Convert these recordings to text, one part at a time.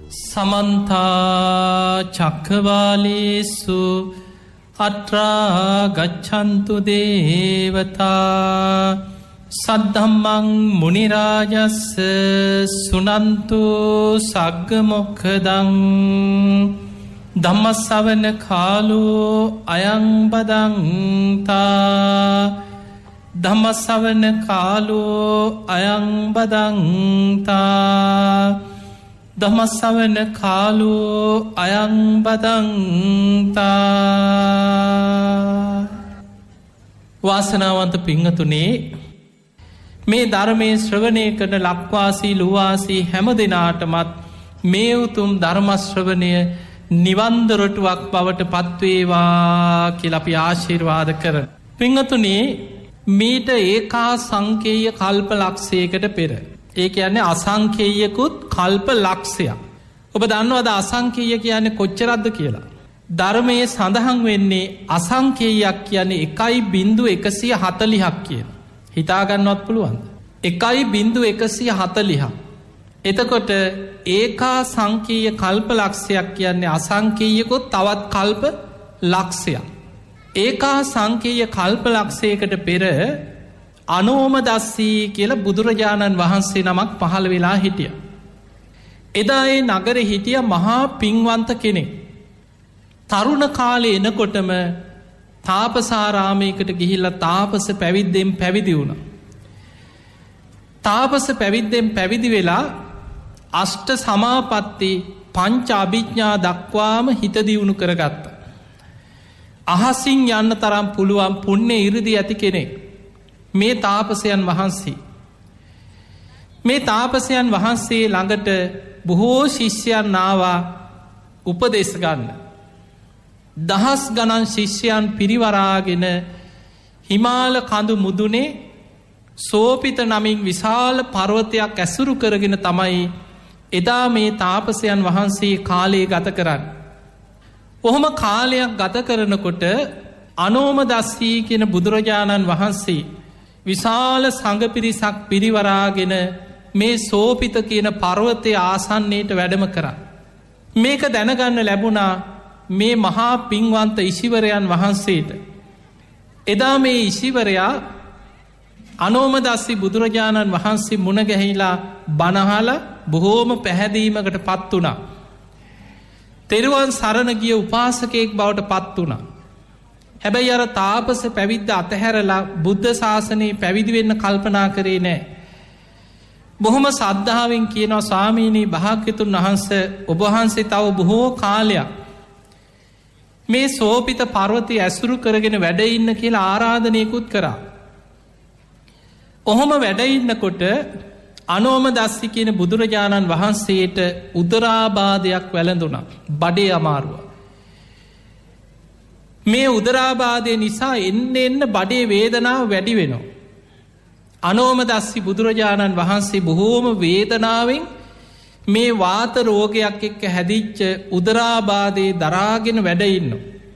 සමන්තා චක්ඛවාලේසු අත්‍රා ගච්ඡන්තු දේවතා සද්ධම්මං මුනි රාජස්ස සුනන්තු සග්ග මොක්ඛදං ධම්මස්සවන කාලෝ අයං බදන්තා ධම්මස්සවන කාලෝ අයං බදන්තා ධම්මස්සවන කාලෝ අයං බදන්තා. වාසනාවන්ත පිංහතුනේ, මේ ධර්මයේ ශ්‍රවණය කරන ලක්වාසී ලුවාසී හැම දෙනාටමත් මේ උතුම් ධර්මශ්‍රවණය නිවන්දොරටුවක් බවට පත්වේවා කියලා අපි ආශිර්වාද කරන. පිංහතුනේ, මීට ඒකා සංකේය කල්ප ලක්ෂයකට පෙර, ඒ කියන්නේ අසංකේයකුත් කල්ප ලක්ෂයක්. ඔබ දන්නවද අසංකේය කියන්නේ කොච්චරක්ද කියලා? ධර්මයේ සඳහන් වෙන්නේ අසංකේයයක් කියන්නේ 1.140ක් කියන. හිතාගන්නවත් පුළුවන්ද? 1.140ක්. එතකොට ඒකා සංකේය කල්ප ලක්ෂයක් කියන්නේ අසංකේයකුත් තවත් කල්ප ලක්ෂයක්. ඒකා සංකේය කල්ප ලක්ෂයකට පෙර අනෝමදස්සී කියලා බුදුරජාණන් වහන්සේ නමක් පහළ වෙලා හිටිය. එදා ඒ නගර හිටිය මහා පින්වන්ත කෙනෙක්. තරුණ කාලේ එනකොටම තාපසාරාමයකට ගිහිල්ලා තාපස පැවිද්දෙන් පැවිදි වුණ. තාපස පැවිද්දෙන් පැවිදි වෙලා අෂ්ට සමාපatti පංච අභිඥා දක්වාම හිත දියුණු කරගත්ත. අහසින් යන්න තරම් පුළුවන් පුණ්‍ය ඉරිදි ඇති කෙනෙක් මේ තාපසයන් වහන්සේ. මේ තාපසයන් වහන්සේ ළඟට බොහෝ ශිෂ්‍යයන් ආවා උපදෙස් ගන්න. දහස් ගණන් ශිෂ්‍යයන් පිරිවරාගෙන හිමාල කඳු මුදුනේ සෝපිත නමින් විශාල පර්වතයක් ඇසුරු කරගෙන තමයි එදා මේ තාපසයන් වහන්සේ කාලයේ ගත කරන්න. ඔහොම කාලයක් ගත කරනකොට අනෝමදස්සී කියන බුදුරජාණන් වහන්සේ විශාල සංඝ පිරිසක් පිරිවරාගෙන මේ සෝපිත කියන පර්වතය ආසන්නයට වැඩම කරා. මේක දැනගන්න ලැබුණා මේ මහා පින්වන්ත ඉසිවරයන් වහන්සේට. එදා මේ ඉසිවරයා අනෝමදස්සි බුදුරජාණන් වහන්සේ මුණගැහිලා බණහල බොහෝම පැහැදීමකට පත් වුණා. තෙරුවන් සරණ ගිය උපාසකයෙක් බවට පත් වුණා. හැබැයි අර තාපස පැවිද්ද අතහැරලා බුද්ධ ශාසනයේ පැවිදි වෙන්න කල්පනා කරේ නෑ. බොහොම සද්ධාවෙන් කියනවා, ස්වාමීනී භාග්‍යතුන් වහන්සේ, ඔබ වහන්සේ තව බොහෝ කාලයක් මේ සෝපිත පර්වතය ඇසුරු කරගෙන වැඩ ඉන්න කියලා ආරාධනයකුත් කරා. ඔහොම වැඩ ඉන්නකොට අනෝමදස්සි කියන බුදුරජාණන් වහන්සේට උදරාබාධයක් වැළඳුණා. බඩේ අමාරුව. මේ උදරාබාධය නිසා එන්න බඩේ වේදනාව වැඩි වෙනවා. අනෝමදස්සි බුදුරජාණන් වහන්සේ බොහෝම වේදනාවෙන් මේ වාත රෝගයක් එක්ක හැදිච්ච උදරාබාධයේ දරාගෙන වැඩ ඉන්න.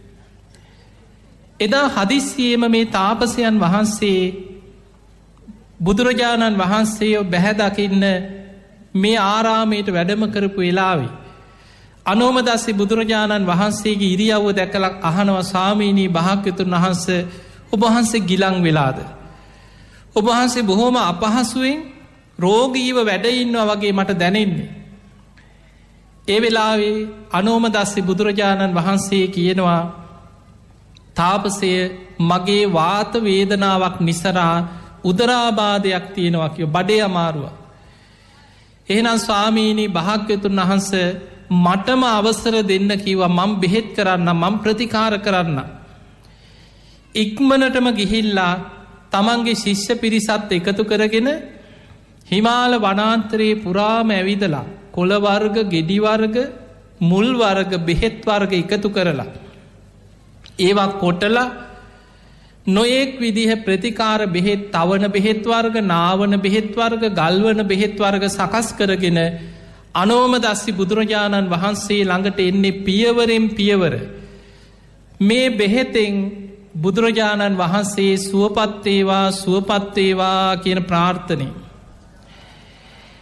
එදා හදිස්සියේම මේ තාපසයන් වහන්සේ බුදුරජාණන් වහන්සේ බැහැදකින්න මේ ආරාමයට වැඩම කරපු වෙලාවේ අනෝමදස්සි බුදුරජාණන් වහන්සේගේ ඉරියව්ව දැකලා අහනවා, ස්වාමීනී භාග්‍යතුන් වහන්සේ, ඔබ වහන්සේ ගිලන් වෙලාද? ඔබ වහන්සේ බොහොම අපහසුවෙන් රෝගීව වැඩ ඉන්නවා වගේ මට දැනෙන්නේ. ඒ වෙලාවේ අනෝමදස්සි බුදුරජාණන් වහන්සේ කියනවා, තාපසය, මගේ වාත වේදනාවක් නිසරා උදරාබාධයක් තියෙනවා කිය, බඩේ අමාරුව. එහෙනම් ස්වාමීනී භාග්‍යතුන් වහන්සේ මටම අවසර දෙන්න කිව්වා, මම බෙහෙත් කරන්න, මම ප්‍රතිකාර කරන්න. ඉක්මනටම ගිහිල්ලා තමන්ගේ ශිෂ්‍ය පිරිසත් එකතු කරගෙන හිමාල වනාන්තරයේ පුරාම ඇවිදලා කොළ වර්ග, ගෙඩි වර්ග, මුල් වර්ග, බෙහෙත් වර්ග එකතු කරලා ඒවා කොටලා නොයෙක් විදිහ ප්‍රතිකාර බෙහෙත්, තවන බෙහෙත් වර්ග, නාවන බෙහෙත් වර්ග, ගල්වන බෙහෙත් වර්ග සකස් කරගෙන අනෝමදස්සි බුදුරජාණන් වහන්සේ ළඟට එන්නේ පියවරෙන් පියවර. මේ බෙහෙතෙන් බුදුරජාණන් වහන්සේ සුවපත් වේවා, සුවපත් වේවා කියන ප්‍රාර්ථනය.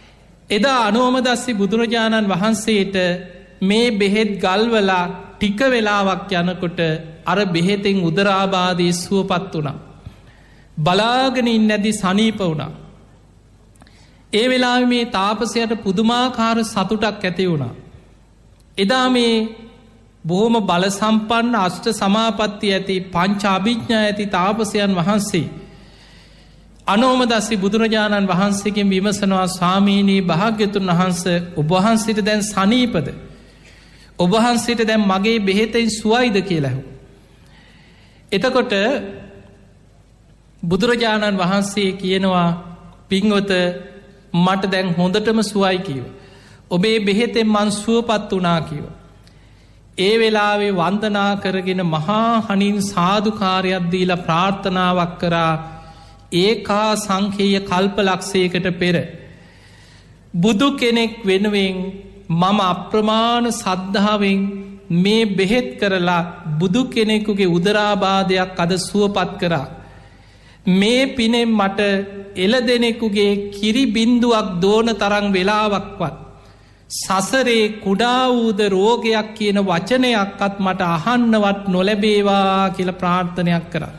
එදා අනෝමදස්සි බුදුරජාණන් වහන්සේට මේ බෙහෙත් ගල්වලා ටික වෙලාවක් යනකොට අර බෙහෙතෙන් උදරාබාධය සුවපත් වුණා. බලාගෙන ඉන්නැදි සනීප වුණා. ඒ වෙලාවේ මේ තාපසයට පුදුමාකාර සතුටක් ඇති වුණා. එදා මේ බොහොම බල සම්පන්න අෂ්ට සමාපatti ඇති පංච අභිඥා ඇති තාපසයන් වහන්සේ අනෝමදස්සි බුදුරජාණන් වහන්සේගෙන් විමසනවා ස්වාමීනී භාග්‍යතුන් වහන්සේ ඔබ වහන්සේට දැන් සනීපද? ඔබ වහන්සේට දැන් මගේ බෙහෙතෙන් සුවයිද කියලා ඇහුවා. එතකොට බුදුරජාණන් වහන්සේ කියනවා පින්වත මට දැන් හොඳටම සුවයි කිව්වා. ඔබේ බෙහෙතෙන් මං සුවපත් වුණා කිව්වා. ඒ වෙලාවේ වන්දනා කරගෙන මහා හනින් සාදුකාරයක් දීලා ප්‍රාර්ථනාවක් කරා ඒකා සංඛේය කල්පලක්ෂයකට පෙර බුදු කෙනෙක් වෙනුවෙන් මම අප්‍රමාණ සද්ධාවෙන් මේ බෙහෙත් කරලා බුදු කෙනෙකුගේ උදරාබාධයක් අද සුවපත් කරා. මේ පිනෙන් මට එළ දෙනෙකුගේ කිරි බින්දුවක් දෝන තරං වෙලාවක්වත් සසරේ කුඩා වූද රෝගයක් කියන වචනයක්වත් මට අහන්නවත් නොලැබේවා කියල ප්‍රාර්ථනයක් කරා.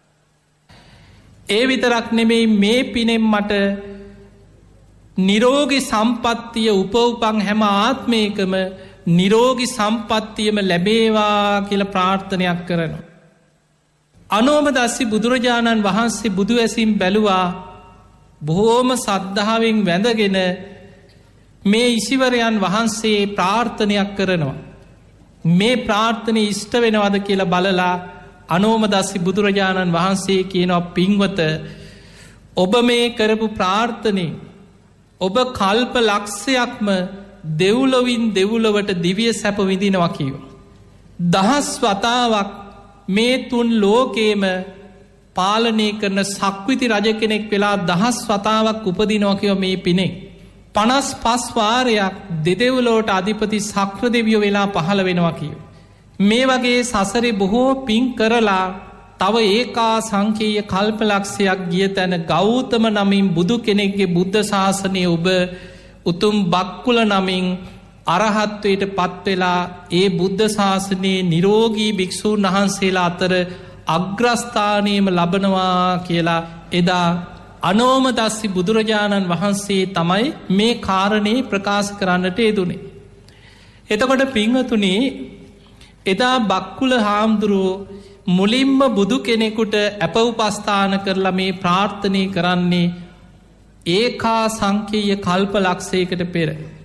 ඒ විතරක් නෙමෙයි මේ පිනෙන් මට නිරෝගි සම්පත්තිය උපවපන් හැම ආත්මයකම නිරෝගි සම්පත්තියම ලැබේවා කියල ප්‍රාර්ථනයක් කරනවා. අනෝමදස්සි බුදුරජාණන් වහන්සේ බුදු ඇසින් බැලුවා බොහෝම සද්ධාවෙන් වැඳගෙන මේ ඉසිවරයන් වහන්සේ ප්‍රාර්ථනයක් කරනවා. මේ ප්‍රාර්ථනය ඉෂ්ට වෙනවද කියලා බලලා අනෝමදස්සි බුදුරජාණන් වහන්සේ කියනවා පින්වත ඔබ මේ කරපු ප්‍රාර්ථනය ඔබ කල්ප ලක්ෂයක්ම දෙව්ලොවින් දෙව්ලොවට දිවිය සැප විඳිනවා කියව. දහස් වතාවක් මේ තුන් ලෝකේම පාලනය කරන සක්විති රජ කෙනෙක් වෙලා දහස් වතාවක් උපදිනවා කියව මේ පිනේ. 55 වාරයක් දෙදෙව්ලොවට අධිපති සක්‍ර දෙවියෝ වෙලා පහළ වෙනවා කියව. මේ වගේ සසරේ බොහෝ පින් කරලා තව ඒකා සංකේය කල්පලක්ෂයක් ගිය තැන ගෞතම නමින් බුදු කෙනෙක්ගේ බුද්ධ ශාසනය ඔබ උතුම් බක්කුල නමින් අරහත්වයට පත්වෙලා ඒ බුද්ධ ශාසනයේ නිරෝගී භික්‍ෂූන් වහන්සේලා අතර අග්‍රස්ථානයම ලබනවා කියලා එදා අනෝමදස්සි බුදුරජාණන් වහන්සේ තමයි මේ කාරණයේ ප්‍රකාශ කරන්නට යෙදුනේ. එතකොට පින්වතුනි එදා බක්කුල හාමුදුරුවෝ මුලින්ම බුදු කෙනෙකුට ඇප උපස්ථාන කරලා මේ ප්‍රාර්ථනය කරන්නේ ඒකා සංකේය කල්ප ලක්ෂයකට පෙර.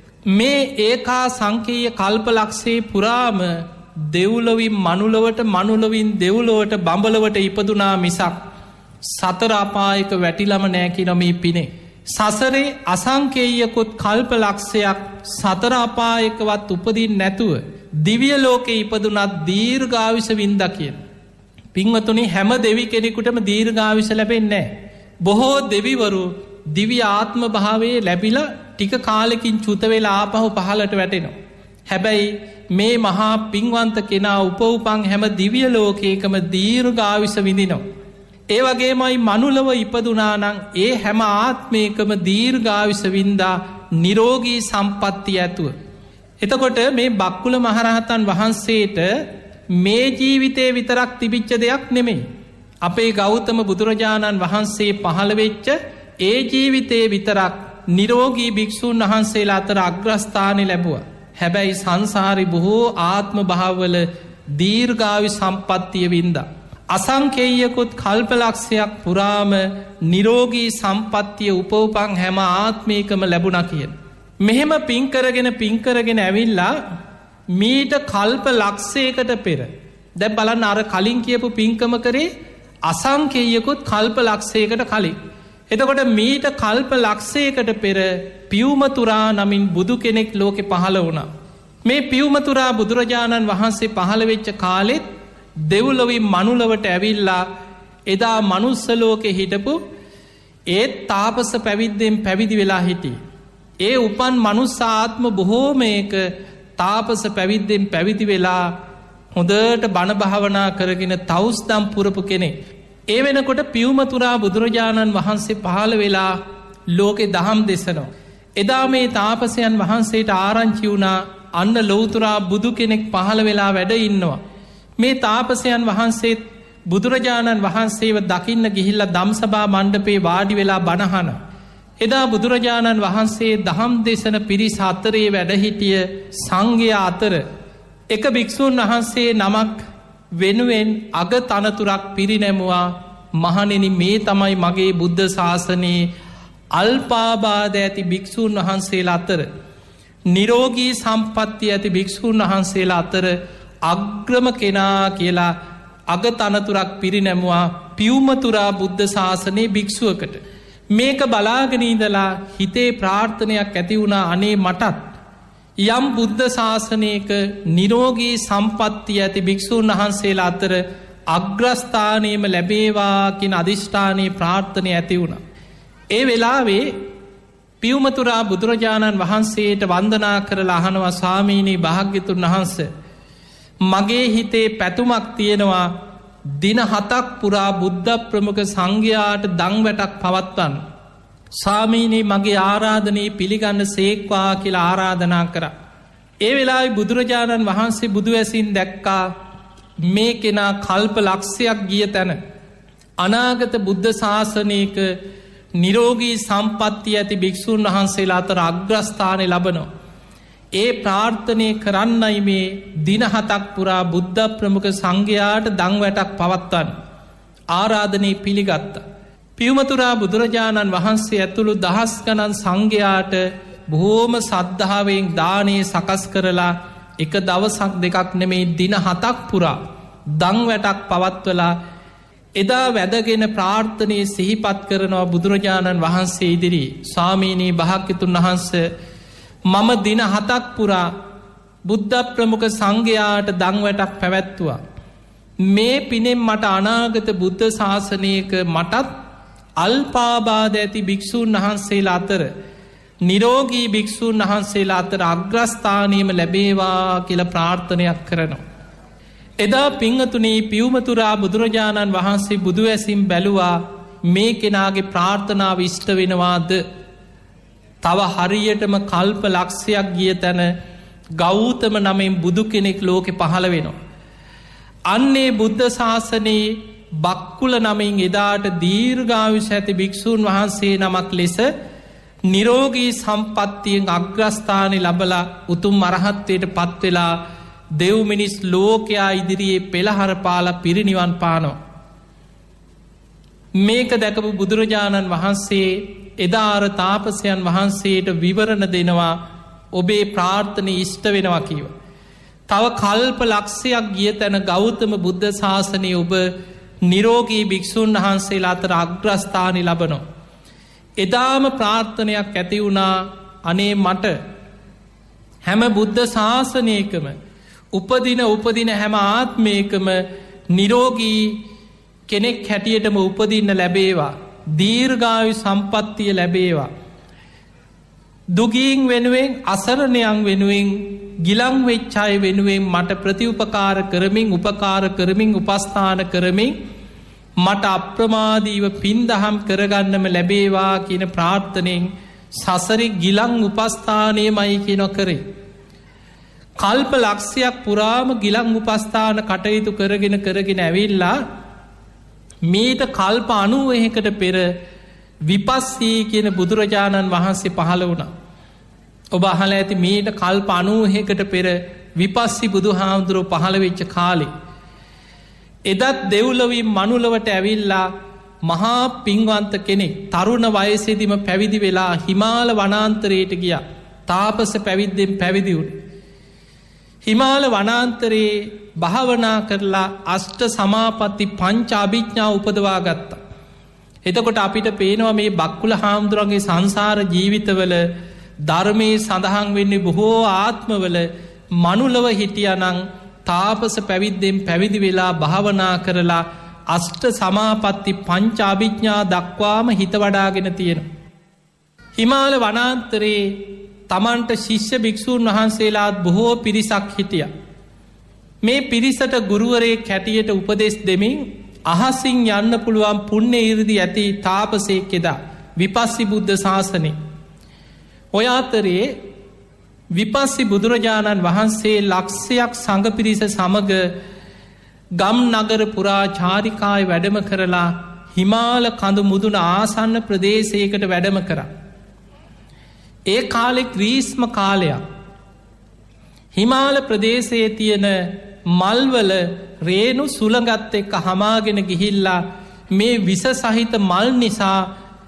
මේ ඒකා සංකේය කල්ප ලක්ෂයේ පුරාම දෙව්ලොවින් මනුලොවට මනුලොවින් දෙව්ලොවට බඹලවට ඉපදුනා මිසක් සතර අපායක වැටිලම නෑකි නොමී පිනේ. සසරේ අසංකේයකොත් කල්ප ලක්ෂයක් සතර අපායකවත් උපදින් නැතුව දිවිය ලෝකෙ ඉපදුනත් දීර්ඝායුෂ වින්ද කියන. පින්වතුනි හැම දෙවි කෙනෙකුටම දීර්ඝායුෂ ලැබෙන්නේ නැහැ. බොහෝ දෙවිවරු දිව්‍ය ආත්ම භාවයේ ලැබිලා ටික කාලෙකින් චුත වෙලා ආපහු පහළට වැටෙනවා. හැබැයි මේ මහා පින්වන්ත කෙනා උපවපන් හැම දිව්‍ය ලෝකයකම දීර්ඝායුෂ විඳිනවා. ඒ වගේමයි මනුලව ඉපදුනා නම් ඒ හැම ආත්මයකම දීර්ඝායුෂ වින්දා නිරෝගී සම්පත්තිය ඇතුව. එතකොට මේ බක්කුල මහරහතන් වහන්සේට මේ ජීවිතේ විතරක් තිබිච්ච දෙයක් නෙමෙයි. අපේ ගෞතම බුදුරජාණන් වහන්සේ පහළ වෙච්ච ඒ ජීවිතේ විතරක් නිරෝගී භික්ෂූන් වහන්සේලා අතර අග්‍රස්ථානෙ ලැබුවා. හැබැයි සංසාරේ බොහෝ ආත්ම භාවවල දීර්ඝායු සම්පත්තිය වින්දා. අසංකේයකොත් කල්පලක්ෂයක් පුරාම නිරෝගී සම්පත්තිය උපවපන් හැම ආත්මයකම ලැබුණා කියන. මෙහෙම පින්කරගෙන ඇවිල්ලා මීට කල්ප ලක්ෂයකට පෙර දැන් බලන්න අර කලින් කියපු පින්කම කරේ අසංකේයකොත් කල්ප ලක්ෂයකට කලින්. එතකොට මීට කල්ප ලක්ෂයකට පෙර පියුමතුරා නමින් බුදු කෙනෙක් ලෝකෙ පහළ වුණා. මේ පියුමතුරා බුදුරජාණන් වහන්සේ පහළ වෙච්ච කාලෙත් දෙව්ලොවින් මනුලවට ඇවිල්ලා එදා මනුස්සලෝකෙ හිටපු ඒත් තාපස පැවිද්දෙන් පැවිදි වෙලා හිටියේ. ඒ උපන් මනුස්සාත්ම බොහෝමයක තාපස පැවිද්දෙන් පැවිදි වෙලා හොඳට බණභාවනා කරගෙන තවුස්දම් පුරපු කෙනෙක්. ඒ වෙනකොට පියුමතුරා බුදුරජාණන් වහන්සේ පහළ වෙලා ලෝකෙ දහම් දෙසනවා. එදා මේ තාපසයන් වහන්සේට ආරංචි වුණා අන්න ලෞතුරා බුදු කෙනෙක් පහළ වෙලා වැඩ ඉන්නවා. මේ තාපසයන් වහන්සේත් බුදුරජාණන් වහන්සේව දකින්න ගිහිල්ලා දම්සභා මණ්ඩපේ වාඩි වෙලා බණහන. එදා බුදුරජාණන් වහන්සේ දහම් දෙසන පිරිස් අතරේ වැඩහිටිය සංඝයා අතර එක භික්ෂූන් වහන්සේ නමක් වෙනුවෙන් අග තනතුරක් පිරිනැමුවා. මහණෙනි, මේ තමයි මගේ බුද්ධ ශාසනයේ අල්පාබාධ ඇති භික්ෂූන් වහන්සේලා අතර, නිරෝගී සම්පත්ති ඇති භික්ෂූන් වහන්සේලා අතර අග්‍රම කෙනා කියලා අග තනතුරක් පිරිනැමුවා පියුමතුරා බුද්ධ ශාසනයේ භික්ෂුවකට. මේක බලාගෙනීදලා හිතේ ප්‍රාර්ථනයක් ඇති වුණා, අනේ මටත් යම් බුද්ධ ශාසනයක නිරෝගී සම්පත්ති ඇති භික්ෂූන් වහන්සේලා අතර අග්‍රස්ථානයම ලැබේවා කින අධිෂ්ඨානයේ ප්‍රාර්ථනය ඇති වුණ. ඒ වෙලාවේ පියුමතුරා බුදුරජාණන් වහන්සේට වන්දනා කරලා අහනවා, ස්වාමීනී භාග්‍යතුන් වහන්ස, මගේ හිතේ පැතුමක් තියෙනවා දින 7ක් පුරා බුද්ධ ප්‍රමුඛ සංඝයාට දන් වැටක් පවත්වන්න. ස්වාමීනී මගේ ආරාධනයේ පිළිගන්න සේක්වා කියලා ආරාධනා කරා. ඒ වෙලාවේ බුදුරජාණන් වහන්සේ බුදුවැසින් දැක්කා මේ කෙනා කල්ප ලක්ෂයක් ගිය තැන අනාගත බුද්ධ ශාසනයක නිරෝගී සම්පත්ති ඇති භික්ෂූන් වහන්සේලා අතර අග්‍රස්ථානය ලබනවා. ඒ ප්‍රාර්ථනය කරන්නයි මේ දින 7ක් පුරා බුද්ධ ප්‍රමුඛ සංඝයාට දන් වැටක් පවත්වන්න ආරාධනයේ පිළිගත්තා. පියුමතුරා බුදුරජාණන් වහන්සේ ඇතුළු දහස් ගණන් සංඝයාට බොහෝම සද්ධාවෙන් දානයේ සකස් කරලා එක දවසක් දෙකක් නෙමේ දින 7ක් පුරා දන් වැටක් පවත්වලා එදා වැදගෙන ප්‍රාර්ථනයේ සිහිපත් කරනවා බුදුරජාණන් වහන්සේ ඉදිරි. ස්වාමීනී භාග්‍යතුන් වහන්ස, මම දින 7ක් පුරා බුද්ධ ප්‍රමුඛ සංඝයාට දන් වැටක් පැවැත්තුවා. මේ පිනෙන් මට අනාගත බුද්ධ ශාසනයක මටත් අල්පාබාධ ඇති භික්ෂූන් වහන්සේලා අතර නිරෝගී භික්ෂූන් වහන්සේලා අතර අග්‍රස්ථානයම ලැබේවා කියලා ප්‍රාර්ථනයක් කරනවා. එදා පිංහතුනී පියුමතුරා බුදුරජාණන් වහන්සේ බුදුවැසින් බැලුවා මේ කෙනාගේ ප්‍රාර්ථනාව ඉෂ්ට වෙනවාද. තව හරියටම කල්ප ලක්ෂයක් ගිය තැන ගෞතම නමෙන් බුදු කෙනෙක් ලෝකෙ පහළ වෙනවා. අන්නේ බුද්ධ ශාසනයේ බක්කුල නමින් එදාට දීර්ඝායුෂ ඇති භික්ෂූන් වහන්සේ නමක් ලෙස නිරෝගී සම්පත්තියෙන් අග්‍රස්ථානය ලබලා උතුම් අරහත්වයට පත්වෙලා දෙව් මිනිස් ලෝකයා ඉදිරියේ පෙළහර පාලා පිරිනිවන් පානවා. මේක දැකපු බුදුරජාණන් වහන්සේ එදාර තාපසයන් වහන්සේට විවරණ දෙනවා, ඔබේ ප්‍රාර්ථනය ඉෂ්ට වෙනවා කියව. තව කල්ප ලක්ෂයක් ගිය තැන ගෞතම බුද්ධ ශාසනය ඔබ නිරෝගී භික්ෂූන් වහන්සේලා අතර අග්‍රස්ථානය ලබනවා. එදාම ප්‍රාර්ථනයක් ඇති වුණා, අනේ මට හැම බුද්ධ ශාසනයකම උපදින හැම ආත්මයකම නිරෝගී කෙනෙක් හැටියටම උපදින්න ලැබේවා, දීර්ඝායු සම්පත්තිය ලැබේවා. දුගීන් වෙනුවෙන්, අසරණයන් වෙනුවෙන්, ගිලන් වෙච්ච අය වෙනුවෙන් මට ප්‍රතිඋපකාර කරමින්, උපකාර කරමින්, උපස්ථාන කරමින් මට අප්‍රමාදීව පින්දහම් කරගන්නම ලැබේවා කියන ප්‍රාර්ථනයෙන් සසරි ගිලන් උපස්ථානයමයි කියන කරේ. කල්ප ලක්ෂයක් පුරාම ගිලන් උපස්ථාන කටයුතු කරගෙන ඇවිල්ලා මීට කල්ප 91කට පෙර විපස්සී කියන බුදුරජාණන් වහන්සේ පහළ වුණා. ඔබ අහලා ඇති මීට කල්ප 91කට පෙර විපස්සී බුදුහාමුදුරුවෝ පහළ වෙච්ච කාලේ එදත් දෙව්ලොවින් මනුලවට ඇවිල්ලා මහා පින්වන්ත කෙනෙක් තරුණ වයසේදීම පැවිදි වෙලා හිමාල වනාන්තරයට ගියා. තාපස පැවිද්දෙන් පැවිදි වුණා. හිමාල වනාන්තරයේ භාවනා කරලා අෂ්ට සමාපatti පංච අභිඥා උපදවා ගත්තා. එතකොට අපිට පේනවා මේ බක්කුල හාමුදුරන්ගේ සංසාර ජීවිතවල ධර්මයේ සඳහන් වෙන්නේ බොහෝ ආත්මවල මනුලව හිටියානම් තාපස පැවිද්දෙන් පැවිදි වෙලා භාවනා කරලා අෂ්ට සමාපatti පංච අභිඥා දක්වාම හිත වඩාගෙන තියෙනවා. හිමාල වනාන්තරයේ තමන්ට ශිෂ්‍ය භික්ෂූන් වහන්සේලාත් බොහෝ පිරිසක් හිටිය. මේ පිරිසට ගුරුවරයෙක් හැටියට උපදෙස් දෙමින් අහසින් යන්න පුළුවන් පුණ්‍ය ඉරිදි ඇති තාපසයෙක් එදා විපස්සී බුද්ධ ශාසනය. ඔය අතරේ විපස්සි බුදුරජාණන් වහන්සේ ලක්ෂයක් සඟ පිරිස සමග ගම් නගර පුරා චාරිකාය වැඩම කරලා හිමාල කඳු මුදුන ආසන්න ප්‍රදේශයකට වැඩම කරා. ඒ කාලෙ ග්‍රීස්ම කාලයක්. හිමාල ප්‍රදේශයේ තියෙන මල්වල රේනු සුළඟත් එක්ක හමාගෙන ගිහිල්ලා මේ විස සහිත මල් නිසා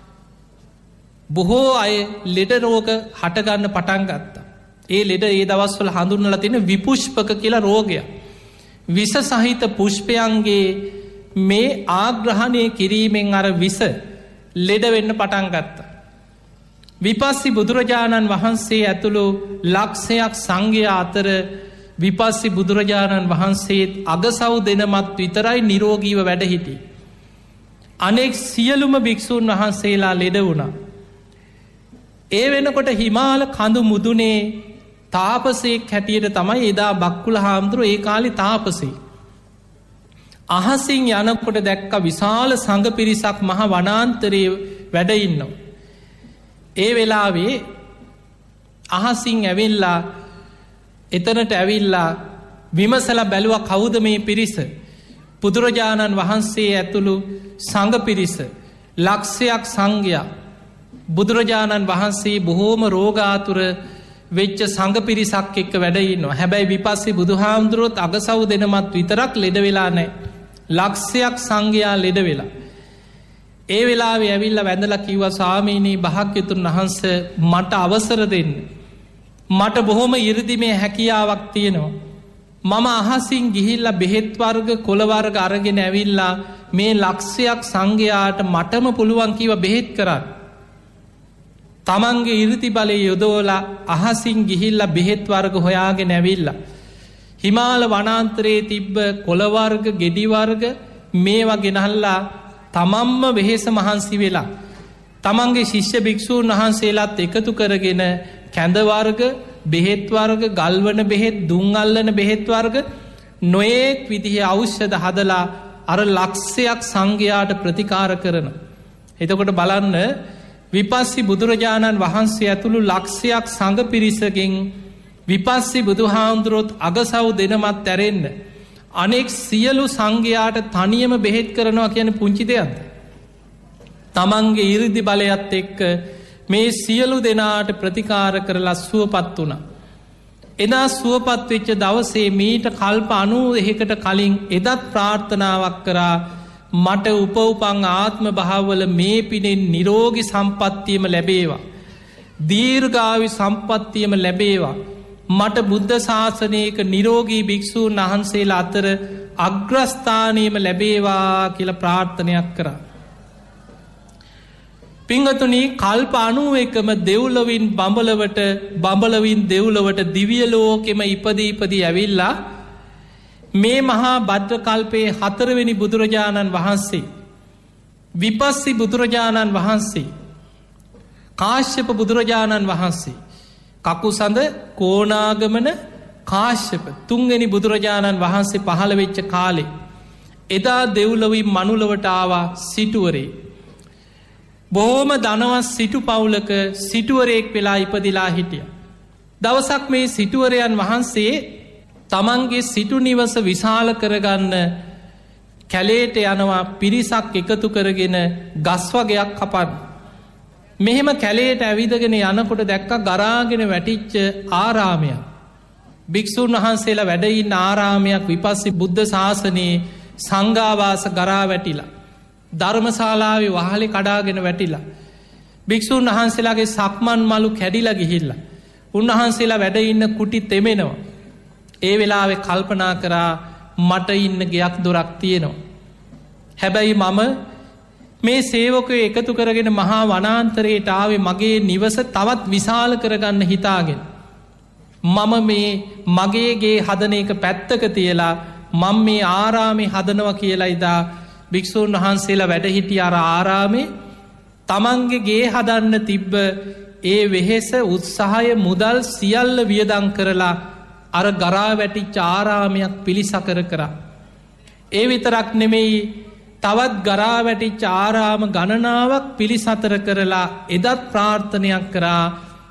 බොහෝ අය ලෙඩ රෝග හටගන්න පටන් ගත්තා. ඒ ලෙඩ ඒ දවස්වල හඳුන්වලා තියෙන විපුෂ්පක කියලා රෝගයක්. විස සහිත පුෂ්පයන්ගේ මේ ආග්‍රහණය කිරීමෙන් අර විස ලෙඩ වෙන්න පටන් ගත්තා. විපස්සි බුදුරජාණන් වහන්සේ ඇතුළු ලක්ෂයක් සංඝයා අතර විපස්සි බුදුරජාණන් වහන්සේත් අගසව් දෙනමත් විතරයි නිරෝගීව වැඩ හිටියේ. අනෙක් සියලුම භික්ෂූන් වහන්සේලා ලෙඩ වුණා. ඒ වෙනකොට හිමාල කඳු මුදුනේ තාපසයෙක් හැටියට තමයි එදා බක්කුල හාමුදුරුවෝ ඒ කාලේ තාපසේ. අහසින් යනකොට දැක්ක විශාල සංඝ පිරිසක් මහ වනාන්තරයේ වැඩ ඉන්නවා. ඒ වෙලාවේ අහසින් ඇවිල්ලා එතනට ඇවිල්ලා විමසලා බැලුවා කවුද මේ පිරිස? බුදුරජාණන් වහන්සේ ඇතුළු සංඝ පිරිස ලක්ෂයක් සංඝයා බුදුරජාණන් වහන්සේ බොහෝම රෝගාතුර වෙච්ච සංඝ පිරිසක් එක්ක වැඩ ඉන්නවා. හැබැයි විපස්සී බුදුහාමුදුරුවොත් අගසව් දෙනමත් විතරක් ලෙඩ වෙලා නැහැ. ලක්ෂයක් සංඝයා ලෙඩ වෙලා. ඒ වෙලාවේ ඇවිල්ලා වැඳලා කිව්වා ස්වාමීනි භාග්‍යතුන් වහන්සේ මට අවසර දෙන්න. මට බොහොම 이르දිමේ හැකියාවක් තියෙනවා. මම අහසින් ගිහිල්ලා බෙහෙත් වර්ග කොළ වර්ග අරගෙන ඇවිල්ලා මේ ලක්ෂයක් සංඝයාට මටම පුළුවන් කීව බෙහෙත් කරන්න. තමන්ගේ 이르දි බලය යොදවලා අහසින් ගිහිල්ලා බෙහෙත් වර්ග හොයාගෙන ඇවිල්ලා හිමාල වනාන්තරයේ තිබ්බ කොළ වර්ග ගෙඩි වර්ග මේවා ගෙනහල්ලා තමන්ම වෙහෙස මහන්සි වෙලා තමන්ගේ ශිෂ්‍ය භික්ෂූන් වහන්සේලාත් එකතු කරගෙන කැඳ වර්ග බෙහෙත් වර්ග ගල්වන බෙහෙත් දුම් අල්ලන බෙහෙත් වර්ග නොයෙක් විදිහේ ඖෂධ හදලා අර ලක්ෂයක් සංඝයාට ප්‍රතිකාර කරන. එතකොට බලන්න විපස්සී බුදුරජාණන් වහන්සේ ඇතුළු ලක්ෂයක් සංඝ පිරිසගෙන් විපස්සී බුදුහාමුදුරුවොත් අගසව් දෙනමත් ඇරෙන්න අනෙක් සියලු සංඝයාට තනියම බෙහෙත් කරනවා කියන පුංචි දෙයක්ද? තමන්ගේ 이르දි බලයත් එක්ක මේ සියලු දෙනාට ප්‍රතිකාර කරලා සුවපත් වුණා. එදා සුවපත් වෙච්ච දවසේ මීට කල්ප 91කට කලින් එදත් ප්‍රාර්ථනාවක් කරා මට උපවපන් ආත්ම භාවවල මේ පිනෙන් නිරෝගී සම්පත්තියම ලැබේවා. දීර්ඝායු සම්පත්තියම ලැබේවා. මට බුද්ධ ශාසනයක නිරෝගී භික්ෂූන් වහන්සේලා අතර අග්‍රස්ථානයම ලැබේවා කියලා ප්‍රාර්ථනයක් කරා. පිංගතුනි කල්ප 91ම දෙව්ලොවින් බඹලවට බඹලවින් දෙව්ලොවට දිව්‍ය ලෝකෙම ඉපදී ඇවිල්ලා මේ මහා භද්‍ර කල්පයේ 4 වෙනි බුදුරජාණන් වහන්සේ විපස්සී බුදුරජාණන් වහන්සේ කාශ්‍යප බුදුරජාණන් වහන්සේ කකුසඳ කෝණාගමන කාශ්‍යප 3 වෙනි බුදුරජාණන් වහන්සේ පහළ වෙච්ච කාලේ එදා දෙව්ලොවින් මනුලවට ආවා සිටුවරේ. බොහෝම ධනවත් සිටු පවුලක සිටුවරයෙක් වෙලා ඉපදිලා හිටිය. දවසක් මේ සිටුවරයන් වහන්සේ තමන්ගේ සිටු නිවස විශාල කරගන්න කැලේට යනවා පිරිසක් එකතු කරගෙන ගස් වගයක් කපන්න. මෙහෙම කැලේට ඇවිදගෙන යනකොට දැක්ක ගරාගෙන වැටිච්ච ආරාමයක්. භික්ෂූන් වහන්සේලා වැඩ ඉන්න ආරාමයක් විපස්සී බුද්ධ ශාසනයේ සංඝාවාස ගරා වැටිලා. ධර්මශාලාවේ වහලේ කඩාගෙන වැටිලා. භික්ෂූන් වහන්සේලාගේ සක්මන් මලු කැඩිලා ගිහිල්ලා. උන්වහන්සේලා වැඩ ඉන්න කුටි තෙමෙනවා. ඒ වෙලාවේ කල්පනා කරා මට ඉන්න ගෙයක් දොරක් තියෙනවා. හැබැයි මම මේ සේවකයෝ එකතු කරගෙන මහා වනාන්තරයට ආවේ මගේ නිවස තවත් විශාල කරගන්න හිතාගෙන. මම මේ මගේ ගේ හදන එක පැත්තක තියලා මම මේ ආරාමේ හදනවා කියලා ඉදා භික්ෂූන් වහන්සේලා වැඩ හිටිය අර ආරාමේ තමන්ගේ ගේ හදන්න තිබ්බ ඒ වෙහෙස උත්සාහය මුදල් සියල්ල වියදම් කරලා අර ගරා වැටිච්ච ආරාමයක් පිළිසකර කරා. ඒ විතරක් නෙමෙයි තවත් ගරා වැටිච්ච ආරාම ගණනාවක් පිළිසතර කරලා එදත් ප්‍රාර්ථනයක් කරා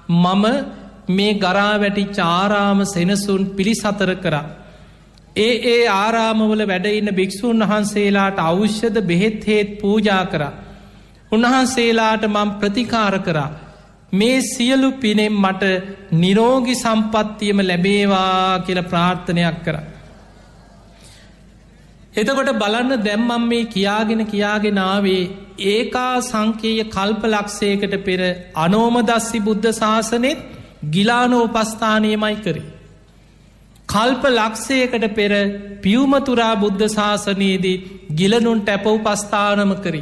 මම මේ ගරා වැටි චාරාම සෙනසුන් පිළිසතර කරා. ඒ ආරාමවල වැඩඉන්න භික්‍ෂූන් වහන්සේලාට අවශ්‍යද බෙහෙත් හේත් පූජා කරා. උන්වහන්සේලාට මං ප්‍රතිකාර කරා. මේ සියලු පිනෙම් මට නිරෝගි සම්පත්තියම ලැබේවා කියල ප්‍රාර්ථනයක් කර. එතකොට බලන්න දැම්මම් මේ කියාගෙනාවේ ඒකා සංකේය කල්ප ලක්ෂයකට පෙර අනෝමදස්සි බුද්ධ ශාසනෙත් ගිලානෝපස්ථානයමයි කරේ. කල්ප ලක්ෂයකට පෙර පියවමතුරා බුද්ධ ශාසනයේදී ගිලනුන්ට ඇපවපස්ථානම කරේ.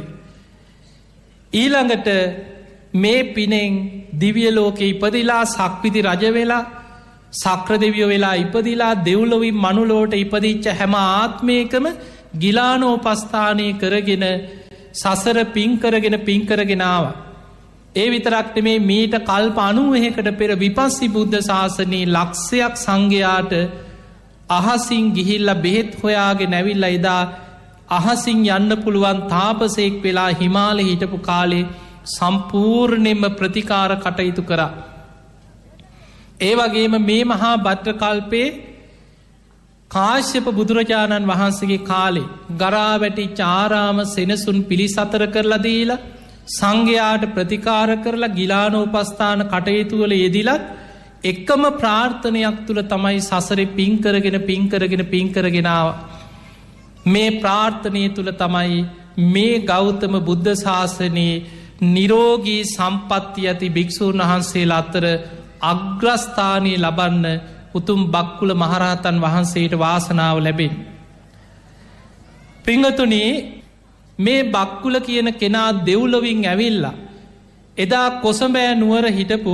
ඊළඟට මේ පිනෙන් දිවියලෝක ඉපදිලා සක්විති රජවෙලා සක්‍රදෙවියෝ වෙලා ඉපදිලා දෙව්ලොවින් මනුලෝට ඉපදිච්ච හැම ආත්මයකම ගිලානෝපස්ථානය කරගෙන සසර පින්කරගෙනාව. ඒ විතරක්ට මේ මීට කල්ප 90කට පෙර විපස්සි බුද්ධ ශාසනයේ ලක්ෂයක් සංඝයාට අහසින් ගිහිල්ල බෙහෙත් හොයාගේ නැවිල්ල එදා අහසින් යන්න පුළුවන් තාපසයෙක් වෙලා හිමාල හිටපු කාලේ සම්පූර්ණයෙන්ම ප්‍රතිකාර කටයුතු කරා. ඒ වගේම මේ මහා භද්‍රකල්පේ කාශ්‍යප බුදුරජාණන් වහන්සේගේ කාලේ ගරා වැටි චාරාම සෙනසුන් පිළිසතර කරලා දීලා සංඝයාට ප්‍රතිකාර කරලා ගිලානෝපස්ථාන කටයුතුවල යෙදිලත් එකම ප්‍රාර්ථනයක් තුළ තමයි සසරෙ පින්කරගෙනාව. මේ ප්‍රාර්ථනය තුළ තමයි මේ ගෞතම බුද්ධ ශාසනයේ නිරෝගී සම්පත්ති ඇති භික්‍ෂූන් වහන්සේලා අතර අග්‍රස්ථානය ලබන්න උතුම් බක්කුල මහරහතන් වහන්සේට වාසනාව ලැබෙන්. පිංගතුනේ මේ බක්කුල කියන කෙනා දෙව්ලොවින් ඇවිල්ලා එදා කොසඹෑ නුවර හිටපු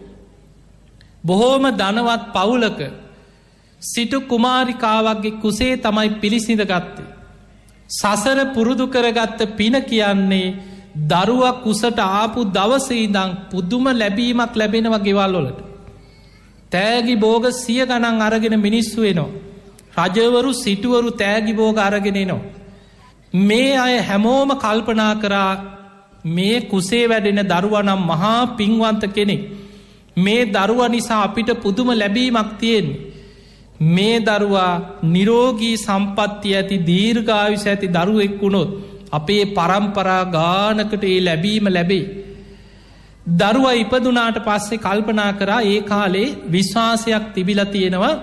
බොහෝම ධනවත් පවුලක සිටු කුමාරිකාවක්ගේ කුසේ තමයි පිළිසිඳ ගත්තේ. සසර පුරුදු කරගත්ත පින කියන්නේ දරුවක් කුසට ආපු දවසීදං පුදුම ලැබීමක් ලැබෙනව ගෙවල්ලොලට. තෑගි බෝග 100 ගණන් අරගෙන මිනිස්සු එනවා. රජවරු සිටුවරු තෑගි බෝග අරගෙනනවා. මේ අය හැමෝම කල්පනා කරා මේ කුසේ වැඩෙන දරුවනම් මහා පින්වන්ත කෙනෙක්. මේ දරුව නිසා අපිට පුදුම ලැබීමක් තියෙන්නේ. මේ දරුවා නිරෝගී සම්පත්ති ඇති දීර්ඝායුෂ ඇති දරුවෙක් වුණොත් අපේ පරම්පරා ගානකට ඒ ලැබීම ලැබේ. දරුව ඉපදුනාට පස්සේ කල්පනා කරා ඒ කාලේ විශ්වාසයක් තිබිලා තියෙනවා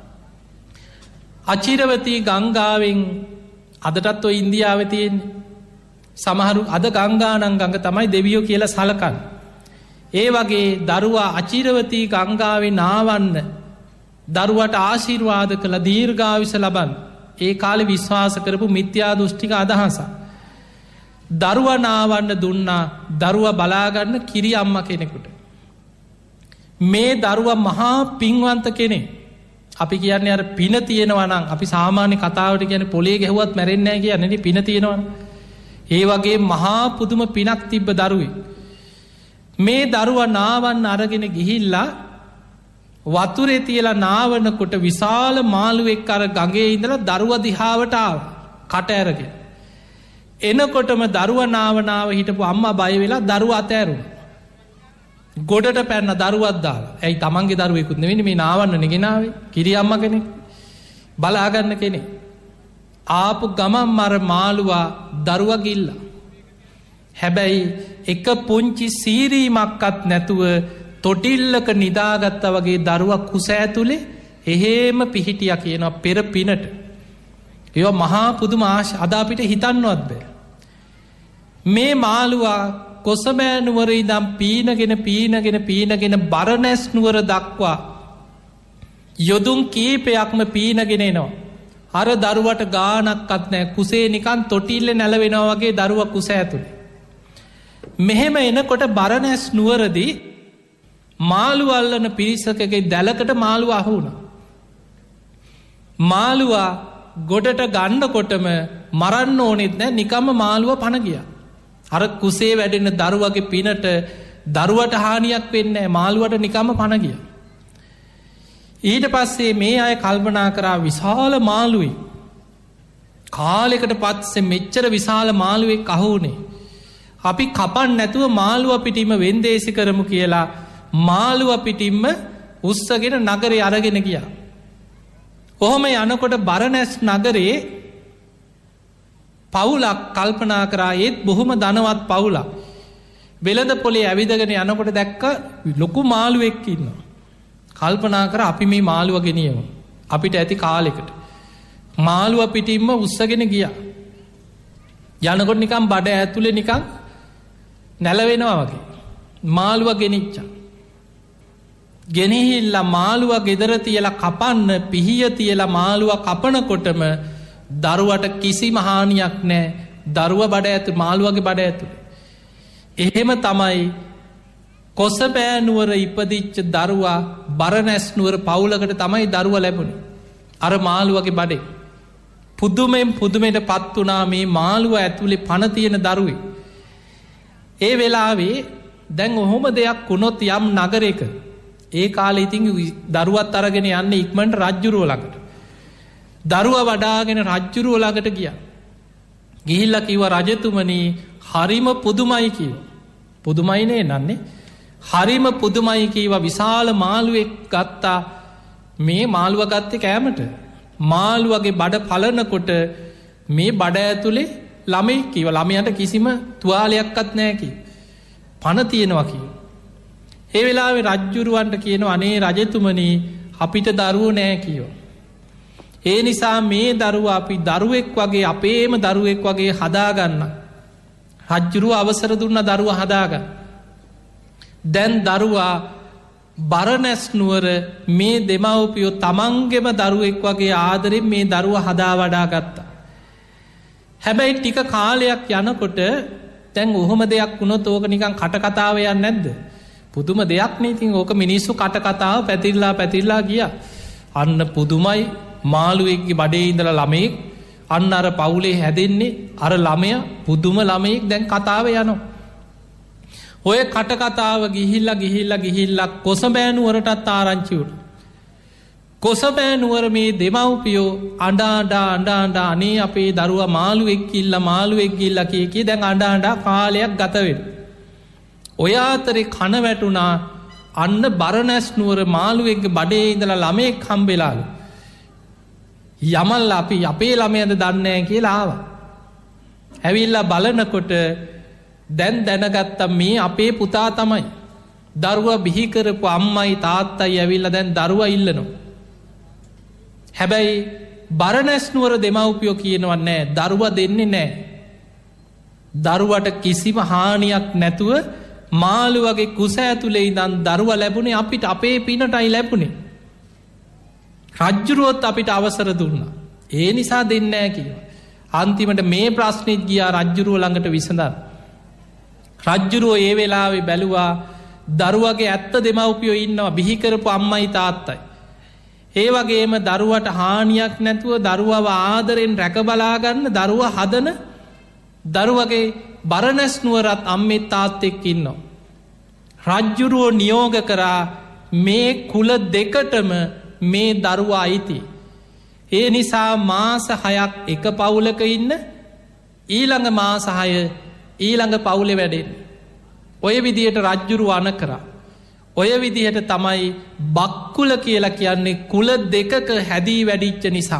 අචිරවතී ගංගාවෙන් අදටත් ඔය ඉන්දියාව තියෙන්නේ සමහරු අද ගංගානං ගඟ තමයි දෙවියෝ කියලා සලකන්. ඒ වගේ දරුවා අචිරවතී ගංගාවේ නාවන්න දරුවට ආශිර්වාද කළ දීර්ඝායුෂ ලබන් ඒ කාලේ විශ්වාස කරපු මිත්‍යා දෘෂ්ටික අදහසක්. දරුව නාවන්න දුන්නා දරුව බලාගන්න කිරි අම්ම කෙනෙකුට. මේ දරුව මහා පින්වන්ත කෙනෙ. අපි කියන්නේ අර පින තියෙනවනම් අපි සාමාන්‍ය කතාවට කියන පොලේ ගැහුවත් මැරෙන්නෑ කියන්නේ පින තියෙනවන. ඒ වගේ මහා පුදුම පිනක් තිබ්බ දරුවේ. මේ දරුව නාවන්න අරගෙන ගිහිල්ලා වතුරේ තියලා නාවනකොට විශාල මාළුවෙක් අර ගඟේ ඉඳලා දරුව දිහාවටාව කට ඇරගෙන. එනකොටම දරුව නාවනාව හිටපු අම්මා බය වෙලා දරුව අතෑරුණ. ගොඩට පැන්න දරුවත් දාලා. ඇයි තමන්ගේ දරුවෙකුත් නෙවෙයි මේ නාවන්න ගෙනාවේ කිරි අම්ම කෙනෙක් බලාගන්න කෙනෙක්. ආපු ගමන් මර මාළුවා දරුව ගිල්ලා. හැබැයි එක පුංචි සීරීමක්කත් නැතුව තොටිල්ලක නිදාගත්ත වගේ දරුවක් කුස ඇතුළේ එහෙම පිහිටිය කියනවා පෙර පිනට. ඒව මහා පුදුම අදාපිට හිතන්නවත් බෑ. මේ මාළුවා කොසබෑනුවර ඉදම් පීනගෙන බරණැස් නුවර දක්වා යොදුන් කීපයක්ම පීනගෙනෙනවා. අර දරුවට ගානක්කත් නෑ කුසේ නිකන් තොටිල්ල නැලවෙනවා වගේ දරුව කුස ඇතුළේ. මෙහෙම එනකොට බරණැස් නුවරදී මාළුවල්ලන පිරිසකගේ දැලකට මාළුව අහුුණ. මාළුවා ගොඩට ගණ්ඩකොටම මරන්න ඕනෙත් නෑ නිකම්ම මාළුව පණගිය. අර කුසේ වැඩෙන දරුවගේ පිනට දරුවට හානියක් වෙන්න මාළුවට නිකම්ම පණගිය. ඊට පස්සේ මේ අය කල්පනා කරා විශාල මාළුවයි. කාලෙකට පත්සේ මෙච්චර විශාල මාළුවෙක් අහුනේ. අපි කපන් නැතුව මාළුව පිටීම වෙන්දේසි කරමු කියලා මාළුව පිටින්ම උස්සගෙන නගරේ අරගෙන ගියා. කොහොම යනකොට බරණැස් නගරේ පවුලක් කල්පනා කරා ඒත් බොහොම ධනවත් පවුලක්. වෙළඳ පොලේ ඇවිදගෙන යනකොට දැක්ක ලොකු මාළුවෙක් ඉන්නවා. කල්පනා කර අපි මේ මාළුව ගෙනියමු. අපිට ඇති කාලෙකට. මාළුව පිටින්ම උස්සගෙන ගියා. යනකොට නිකම් බඩ ඇතුලේ නිකම් නැලවෙනවා වගේ. මාළුව ගෙනිච්චා. ගෙනහිල්ලා මාළුව ගෙදර තියලා කපන්න පිහිය තියලා මාළුව කපනකොටම දරුවට කිසිම හානියක් නැහැ. දරුව බඩ ඇතු මාළුවගේ බඩ ඇතුලේ. එහෙම තමයි කොසබෑ නුවර ඉපදිච්ච දරුවා බරණැස් නුවර පවුලකට තමයි දරුවා ලැබුණේ. අර මාළුවගේ බඩේ. පුදුමෙන් පුදුමයට පත් වුණා මේ මාළුව ඇතුලේ පණ තියෙන දරුවෙක්. ඒ වෙලාවේ දැන් ඔහොම දෙයක් වුණොත් යම් නගරයක ඒ කාලේ ඉතින් දරුවත් අරගෙන යන්නේ ඉක්මනට රජ්ජුරුව ළඟට. දරුවා වඩාගෙන රජ්ජුරුව ළඟට ගියා. ගිහිල්ලා කිව්වා රජතුමනි හරිම පුදුමයි කිව්වා. පුදුමයි නේ නන්නේ. හරිම පුදුමයි කිව්වා විශාල මාළුවෙක් ගත්තා. මේ මාළුව ගත්තේ කෑමට. මාළුවගේ බඩ පලනකොට මේ බඩ ඇතුලේ ළමයි කිව්වා. ළමයාට කිසිම තුවාලයක්වත් නැහැ කිව්වා. පණ තියෙනවා කිව්වා. ඒ වෙලාවේ රජ්ජුරුවන්ට කියනවා අනේ රජතුමනි අපිට දරුවෝ නැහැ කිව්වා. ඒ නිසා මේ දරුවා අපි දරුවෙක් වගේ අපේම දරුවෙක් වගේ හදාගන්න. රජ්ජුරුව අවසර දුන්න දරුවා හදාගන්න. දැන් දරුවා බරණැස් නුවර මේ දෙමව්පියෝ තමන්ගෙම දරුවෙක් වගේ ආදරෙන් මේ දරුවා හදා වඩා ගත්තා. හැබැයි ටික කාලයක් යනකොට දැන් ඔහොම දෙයක් වුණොත් ඕක නිකන් කටකතාව යන්නේ නැද්ද? පුදුම දෙයක් නේ. ඉතින් ඕක මිනිස්සු කටකතාව පැතිරලා ගියා. අන්න පුදුමයි මාළුවෙක්ගේ බඩේ ඉඳලා ළමෙක් අන්න අර පවුලේ හැදෙන්නේ අර ළමයා පුදුම ළමෙක් දැන් කතාව යනවා. ඔය කටකතාව ගිහිල්ලා කොසබෑ නුවරටත් ආරංචි වුණා. කොසබෑ නුවර මේ දෙමව්පියෝ අඬ අනේ අපේ දරුවා මාළුවෙක් ගිල්ලා කී දැන් අඬ කාලයක් ගත වෙනවා. ඔය අතරේ කන වැටුණා අන්න බරණැස් නුවර මාළුවෙක්ගේ බඩේ ඉඳලා ළමෙක් හම්බෙලාලු. යමල් අපි අපේ ළමයාද දන්නේ නැහැ කියලා ආවා. ඇවිල්ලා බලනකොට දැන් දැනගත්තා මේ අපේ පුතා තමයි. දරුවා බිහි කරපු අම්මයි තාත්තයි ඇවිල්ලා දැන් දරුවා ඉල්ලනවා. හැබැයි බරණැස් නුවර දෙමව්පියෝ කියනවා නෑ දරුවා දෙන්නේ නෑ. දරුවට කිසිම හානියක් නැතුව මාළුවගේ කුස ඇතුලේ ඉඳන් දරුවා ලැබුණේ අපිට අපේ පිනටයි ලැබුණේ. රජ්ජුරුවොත් අපිට අවසර දුන්නා. ඒ නිසා දෙන්නේ නැහැ කිව්වා. අන්තිමට මේ ප්‍රශ්නෙත් ගියා රජ්ජුරුව ළඟට විසඳන්න. රජ්ජුරුව ඒ වෙලාවේ බැලුවා දරුවගේ ඇත්ත දෙමව්පියෝ ඉන්නවා බිහි කරපු අම්මයි තාත්තයි. ඒ වගේම දරුවට හානියක් නැතුව දරුවව ආදරෙන් රැක බලා ගන්න දරුවා හදන දරුවගේ බරණැස් නුවරත් අම්මේ තාත්තෙක් ඉන්නවා. රජ්ජුරුව නියෝග කරා මේ කුල දෙකටම මේ දරුවා අයිති. ඒ නිසා මාස 6ක් එක පවුලක ඉන්න ඊළඟ මාස 6 ඊළඟ පවුලේ වැඩෙන්න. ඔය විදිහට රජ්ජුරුව අණ කරා. ඔය විදිහට තමයි බක්කුල කියලා කියන්නේ කුල දෙකක හැදී වැඩිච්ච නිසා.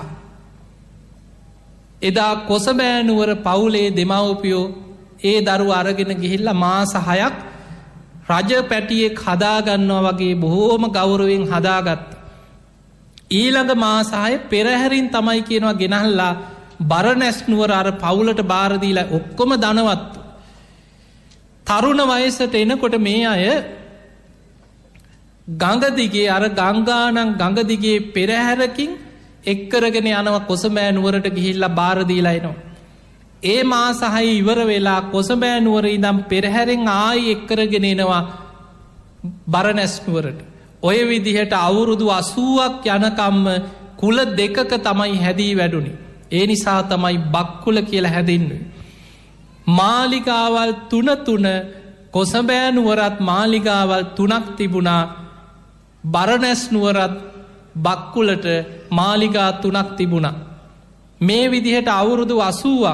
එදා කොසබෑ නුවර පවුලේ දෙමව්පියෝ ඒ දරුවා අරගෙන ගිහිල්ලා මාස 6ක් රජ පැටියෙක් හදාගන්නවා වගේ බොහෝම ගෞරවයෙන් හදාගත්තා. ඊළඟ මාස 6 පෙරහැරින් තමයි කියනවා ගෙනල්ලා බරණැස් නුවර අර පවුලට බාර දීලා ඔක්කොම ධනවත්. තරුණ වයසට එනකොට මේ අය ගඟ දිගේ අර ගංගානම් ගඟ දිගේ පෙරහැරකින් එක්කරගෙන යනවා කොසබෑ නුවරට ගිහිල්ලා බාර දීලා එනවා. ඒ මාස 6 ඉවර වෙලා කොසබෑ නුවර ඉඳන් පෙරහැරෙන් ආයි එක්කරගෙන එනවා බරණැස් නුවරට. ඔය විදිහට අවුරුදු 80ක් යනකම්ම කුල දෙකක තමයි හැදී වැඩුණේ. ඒ නිසා තමයි බක්කුල කියලා හැදෙන්නේ. මාලිගාවල් 3 කොසබෑ නුවරත් මාලිගාවල් 3ක් තිබුණා. බරණැස් නුවරත් බක්කුලට මාලිගා 3ක් තිබුණා. මේ විදිහට අවුරුදු 80ක්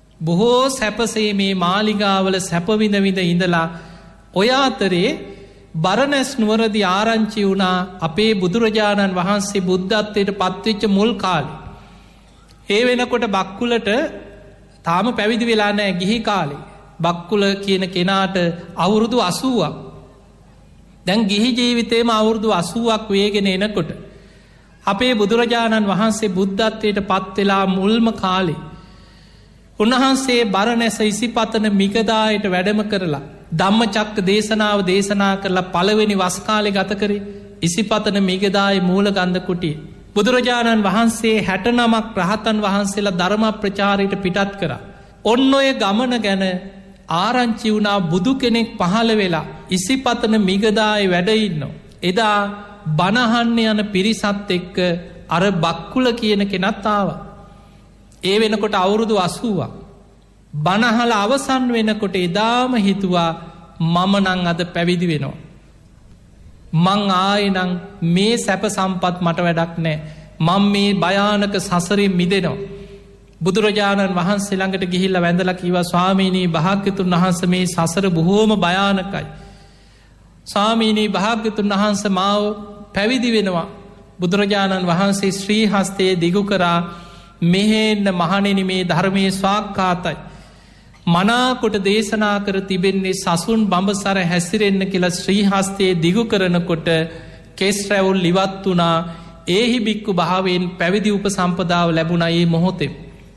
බොහෝ සැපසේ මේ මාලිගාවල සැප විඳ ඉඳලා ඔය අතරේ බරණැස් නුවරදි ආරංචි වුණා අපේ බුදුරජාණන් වහන්සේ බුද්ධත්වයට පත්වෙච්ච මුල් කාලේ. ඒ වෙනකොට බක්කුලට තාම පැවිදි වෙලා නෑ ගිහි කාලේ. බක්කුල කියන කෙනාට අවුරුදු 80ක්. දැන් ගිහි ජීවිතේම අවුරුදු 80ක් වේගෙන එනකොට අපේ බුදුරජාණන් වහන්සේ බුද්ධත්වයට පත්වෙලා මුල්ම කාලේ උන්වහන්සේ බරණැස ඉසිපතන මිගදායට වැඩම කරලා ධම්මචක්ක දේශනාව දේශනා කරලා පළවෙනි වස් කාලේ ගත කරේ ඉසිපතන මිගදායේ මූලගන්ධ කුටිය. බුදුරජාණන් වහන්සේ 69ක් රහතන් වහන්සේලා ධර්ම ප්‍රචාරයට පිටත් කරා. ඔන්න ඔය ගමන ගැන ආරංචි වුණා බුදු කෙනෙක් පහළ වෙලා ඉසිපතන මිගදායේ වැඩ ඉන්නවා. එදා බණහන්න යන පිරිසත් එක්ක අර බක්කුල කියන කෙනත් ආවා. ඒ වෙනකොට අවුරුදු 80ක්. බණහල අවසන් වෙනකොට එදාම හිතුවා මම නං අද පැවිදි වෙනවා. මං ආයෙනම් මේ සැප සම්පත් මට වැඩක් නෑ. මං මේ භයානක සසරෙන් මිදෙනවා. බුදුරජාණන් වහන්සේ ළඟට ගිහිල්ලා වැඳලා කිව්වා ස්වාමීනී භාග්‍යතුන් වහන්සේ මේ සසර බොහෝම භයානකයි. ස්වාමීනී භාග්‍යතුන් වහන්සේ මාව පැවිදි වෙනවා. බුදුරජාණන් වහන්සේ ශ්‍රී හස්තයේ දිගු කරා මෙහෙන්න මහණෙනි මේ ධර්මයේ ස්වාක්ඛාතයි. මනාකොට දේශනා කර තිබෙන්නේ සසුන් බඹසර හැසිරෙන්න කියලා ශ්‍රී හස්තයේ දිගු කරනකොට කෙස් රැවුල් ඉවත් වුණා. ඒහි බික්කු භාවයෙන් පැවිදි උපසම්පදාව ලැබුණා ඒ මොහොතේ.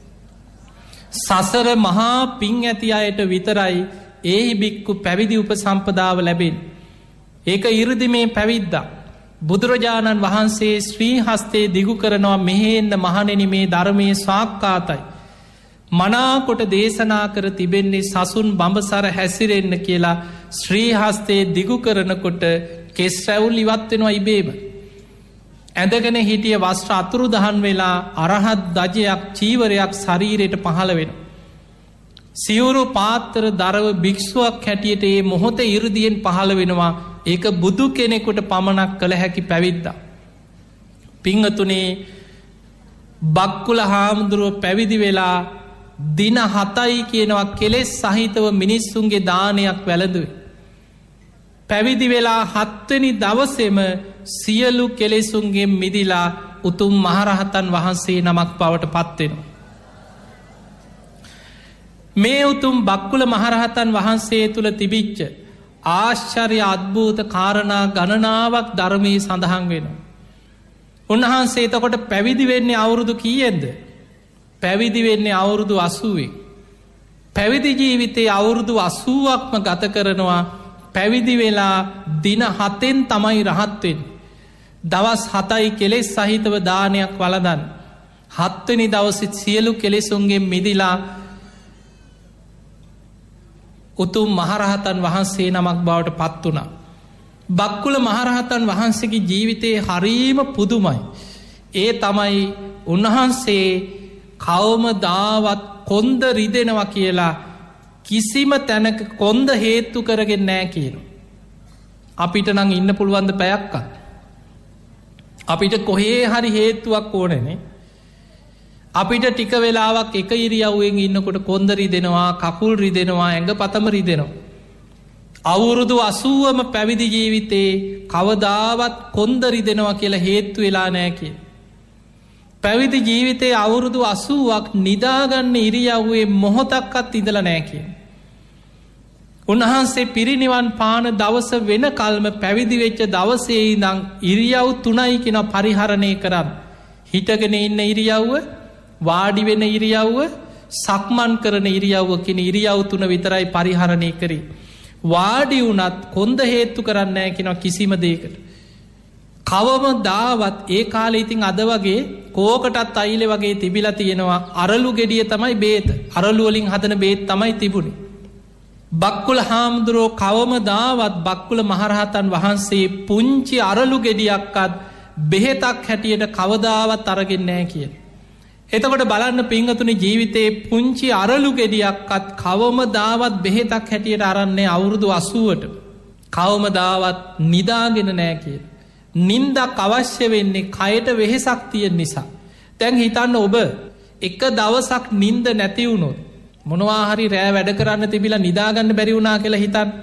සසර මහා පිං ඇති අයට විතරයි ඒහි බික්කු පැවිදි උපසම්පදාව ලැබෙන්නේ. ඒක 이르දිමේ පැවිද්දා. බුදුරජාණන් වහන්සේ ශ්‍රී හස්තයේ දිගු කරනවා මෙහෙන්න මහණෙනි මේ ධර්මයේ ස්වාක්ඛාතයි. මනාකොට දේශනා කර තිබෙන්නේ සසුන් බඹසර හැසිරෙන්න කියලා ශ්‍රී හස්තයේ දිගු කරනකොට කෙස් රැවුල් ඉවත් වෙනවා ඉබේම. ඇඳගෙන හිටිය වස්ත්‍ර අතුරුදහන් වෙලා අරහත් ධජයක් චීවරයක් ශරීරයට පහළ වෙනවා. සිවුරු පාත්‍ර දරව භික්ෂුවක් හැටියට ඒ මොහොතේ 이르දියෙන් පහළ වෙනවා. ඒක බුදු කෙනෙකුට පමණක් කළ හැකි පැවිද්දා. පිංගතුනේ බක්කුල හාමුදුරුව පැවිදි වෙලා දින 7යි කියනවා කෙලෙස් සහිතව මිනිස්සුන්ගේ දානයක් වැළඳුවේ. පැවිදි වෙලා 7 වෙනි දවසේම සියලු කෙලෙසුන්ගෙන් මිදිලා උතුම් මහරහතන් වහන්සේ නමක් බවට පත් වෙනවා. මේ උතුම් බක්කුල මහරහතන් වහන්සේ තුල තිබිච්ච ආශ්චර්ය අද්භූත කාරණා ගණනාවක් ධර්මයේ සඳහන් වෙනවා. උන්වහන්සේ එතකොට පැවිදි වෙන්නේ අවුරුදු කීයෙන්ද? පැවිදි වෙන්නේ අවුරුදු 80. පැවිදි ජීවිතේ අවුරුදු 80ක්ම ගත කරනවා. පැවිදි වෙලා දින 7න් තමයි රහත් වෙන්නේ. දවස් 7යි කෙලෙස් සහිතව දානයක් වළඳන්. 7 වෙනි දවසේ සියලු කෙලෙසුන්ගෙන් මිදිලා උතුම් මහරහතන් වහන්සේ නමක් බවට පත් වුණා. බක්කුල මහරහතන් වහන්සේගේ ජීවිතේ හරීම පුදුමයි. ඒ තමයි උන්වහන්සේ කවමදාවත් කොන්ද රිදෙනවා කියලා කිසිම තැනක කොන්ද හේතු කරගෙන නෑ කියනවා. අපිට නම් ඉන්න පුළුවන් ද පැයක්වත්? අපිට කොහේ හරි හේතුවක් ඕනනේ. අපිට ටික වෙලාවක් එක ඉරියව්වෙන් ඉන්නකොට කොන්ද රිදෙනවා, කකුල් රිදෙනවා, ඇඟපතම රිදෙනවා. අවුරුදු 80ම පැවිදි ජීවිතේ කවදාවත් කොන්ද රිදෙනවා කියලා හේතු වෙලා නෑ කියන. පැවිදි ජීවිතේ අවුරුදු 80ක් නිදාගන්න ඉරියව්වේ මොහොතක්වත් ඉඳලා නෑ කියන. උන්වහන්සේ පිරිනිවන් පාන දවස වෙනකල්ම පැවිදි වෙච්ච දවසේ ඉඳන් ඉරියව් 3යි කියන පරිහරණය කරන්. හිටගෙන ඉන්න ඉරියව්ව, වාඩි වෙන ඉරියව්ව, සක්මන් කරන ඉරියව්ව කියන ඉරියව් 3 විතරයි පරිහරණය කරේ. වාඩි වුණත් කොන්ද හේතු කරන්නේ නැහැ කියන කිසිම දෙයකට. කවමදාවත් ඒ කාලේ ඉතින් අද වගේ කෝකටත් අයිලේ වගේ තිබිලා තියෙනවා අරලු ගෙඩිය තමයි බේත. අරලු වලින් හදන බේත් තමයි තිබුණේ. බක්කුල හාමුදුරුවෝ කවමදාවත් බක්කුල මහරහතන් වහන්සේ පුංචි අරලු ගෙඩියක්වත් බෙහෙතක් හැටියට කවදාවත් අරගෙන නැහැ කියලා. එතකොට බලන්න පිංගතුනි ජීවිතේ පුංචි අරලු ගෙඩියක්වත් කවමදාවත් බෙහෙතක් හැටියට අරන්නේ අවුරුදු 80ට. කවමදාවත් නිදාගෙන නැහැ කියලා. නින්දක් අවශ්‍ය වෙන්නේ කයට වෙහෙසක් තියෙන නිසා. දැන් හිතන්න ඔබ එක දවසක් නින්ද නැති වුණොත් මොනවා හරි රෑ වැඩ කරන්න තිබිලා නිදාගන්න බැරි වුණා කියලා හිතන්න.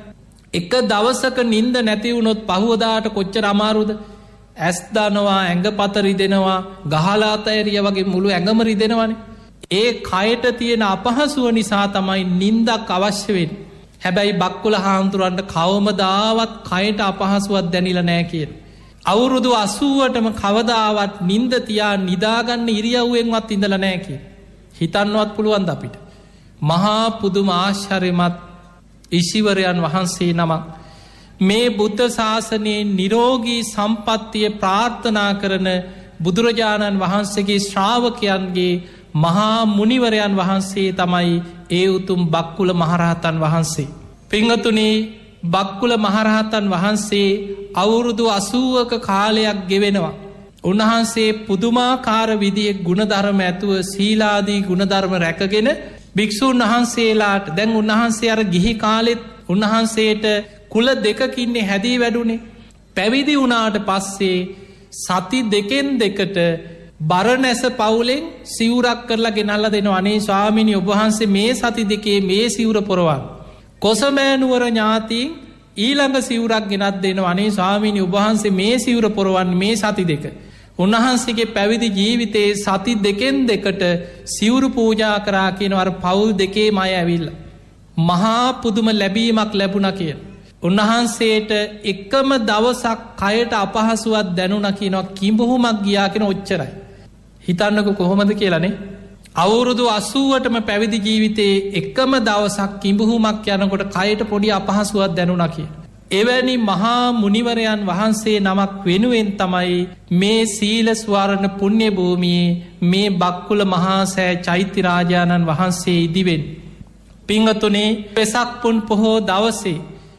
එක දවසක නින්ද නැති වුණොත් පහුවදාට කොච්චර අමාරුද? ඇස් දනවා, ඇඟ පතරි දෙනවා, ගහලාතයරිය වගේ මුළු ඇඟම රිදෙනවනේ. ඒ කයට තියෙන අපහසුව නිසා තමයි නින්දක් අවශ්‍ය වෙන්නේ. හැබැයි බක්කුල හාමුදුරන්ට කවමදාවත් කයට අපහසුවක් දැනිලා නැහැ කියන. අවුරුදු 80ටම කවදාවත් නින්ද තියා නිදාගන්න ඉරියව්වෙන්වත් ඉඳලා නැහැ කියන. හිතන්නවත් පුළුවන්ද අපිට? මහා පුදුම ආශ්චර්යමත් ඍෂිවරයන් වහන්සේ නමක් මේ බුද්ධ ශාසනයේ නිරෝගී සම්පත්තිය ප්‍රාර්ථනා කරන බුදුරජාණන් වහන්සේගේ ශ්‍රාවකයන්ගේ මහා මුනිවරයන් වහන්සේ තමයි ඒ උතුම් බක්කුල මහරහතන් වහන්සේ. පිංගතුනි, බක්කුල මහරහතන් වහන්සේ අවුරුදු 80ක කාලයක් ගෙවෙනවා. උන්වහන්සේ පුදුමාකාර විදිහේ ගුණධර්ම ඇතුව සීලාදී ගුණධර්ම රැකගෙන භික්ෂූන් වහන්සේලාට, දැන් උන්වහන්සේ අර ගිහි කාලෙත් උන්වහන්සේට කුල දෙකකින්නේ හැදී වැඩුණේ. පැවිදි වුණාට පස්සේ සති දෙකෙන් දෙකට බරණැස පවුලෙන් සිවුරක් කරලා ගෙනල්ලා දෙනවා. අනේ ස්වාමීනි, ඔබ වහන්සේ මේ සති දෙකේ මේ සිවුර පොරවන්න. කොසමෑනුවර ඥාතීන් ඊළඟ සිවුරක් ගෙනත් දෙනවා. අනේ ස්වාමීනි, ඔබ වහන්සේ මේ සිවුර පොරවන්න මේ සති දෙක. උන්වහන්සේගේ පැවිදි ජීවිතයේ සති දෙකෙන් දෙකට සිවුරු පූජා කරා කියන අර පවුල් දෙකේම අය ඇවිල්ලා මහා පුදුම ලැබීමක් ලැබුණා කියන. උන්වහන්සේට එකම දවසක් කයට අපහසුවක් දැනුණා කියනවා. කිඹුහුමක් ගියා කියන ඔච්චරයි. හිතන්නකෝ කොහොමද කියලානේ. අවුරුදු 80ටම පැවිදි ජීවිතයේ එකම දවසක් කිඹුහුමක් යනකොට කයට පොඩි අපහසුවක් දැනුණා කියන. එවැනි මහා මුනිවරයන් වහන්සේ නමක් වෙනුවෙන් තමයි මේ සීල ස්වරණ පුණ්‍ය භූමියේ මේ බක්කුල මහා සෑ චෛත්‍ය රාජානන් වහන්සේ ඉදිවෙන්නේ. පිංගතුනේ, වෙසක් පුන් පොහෝ දවසේ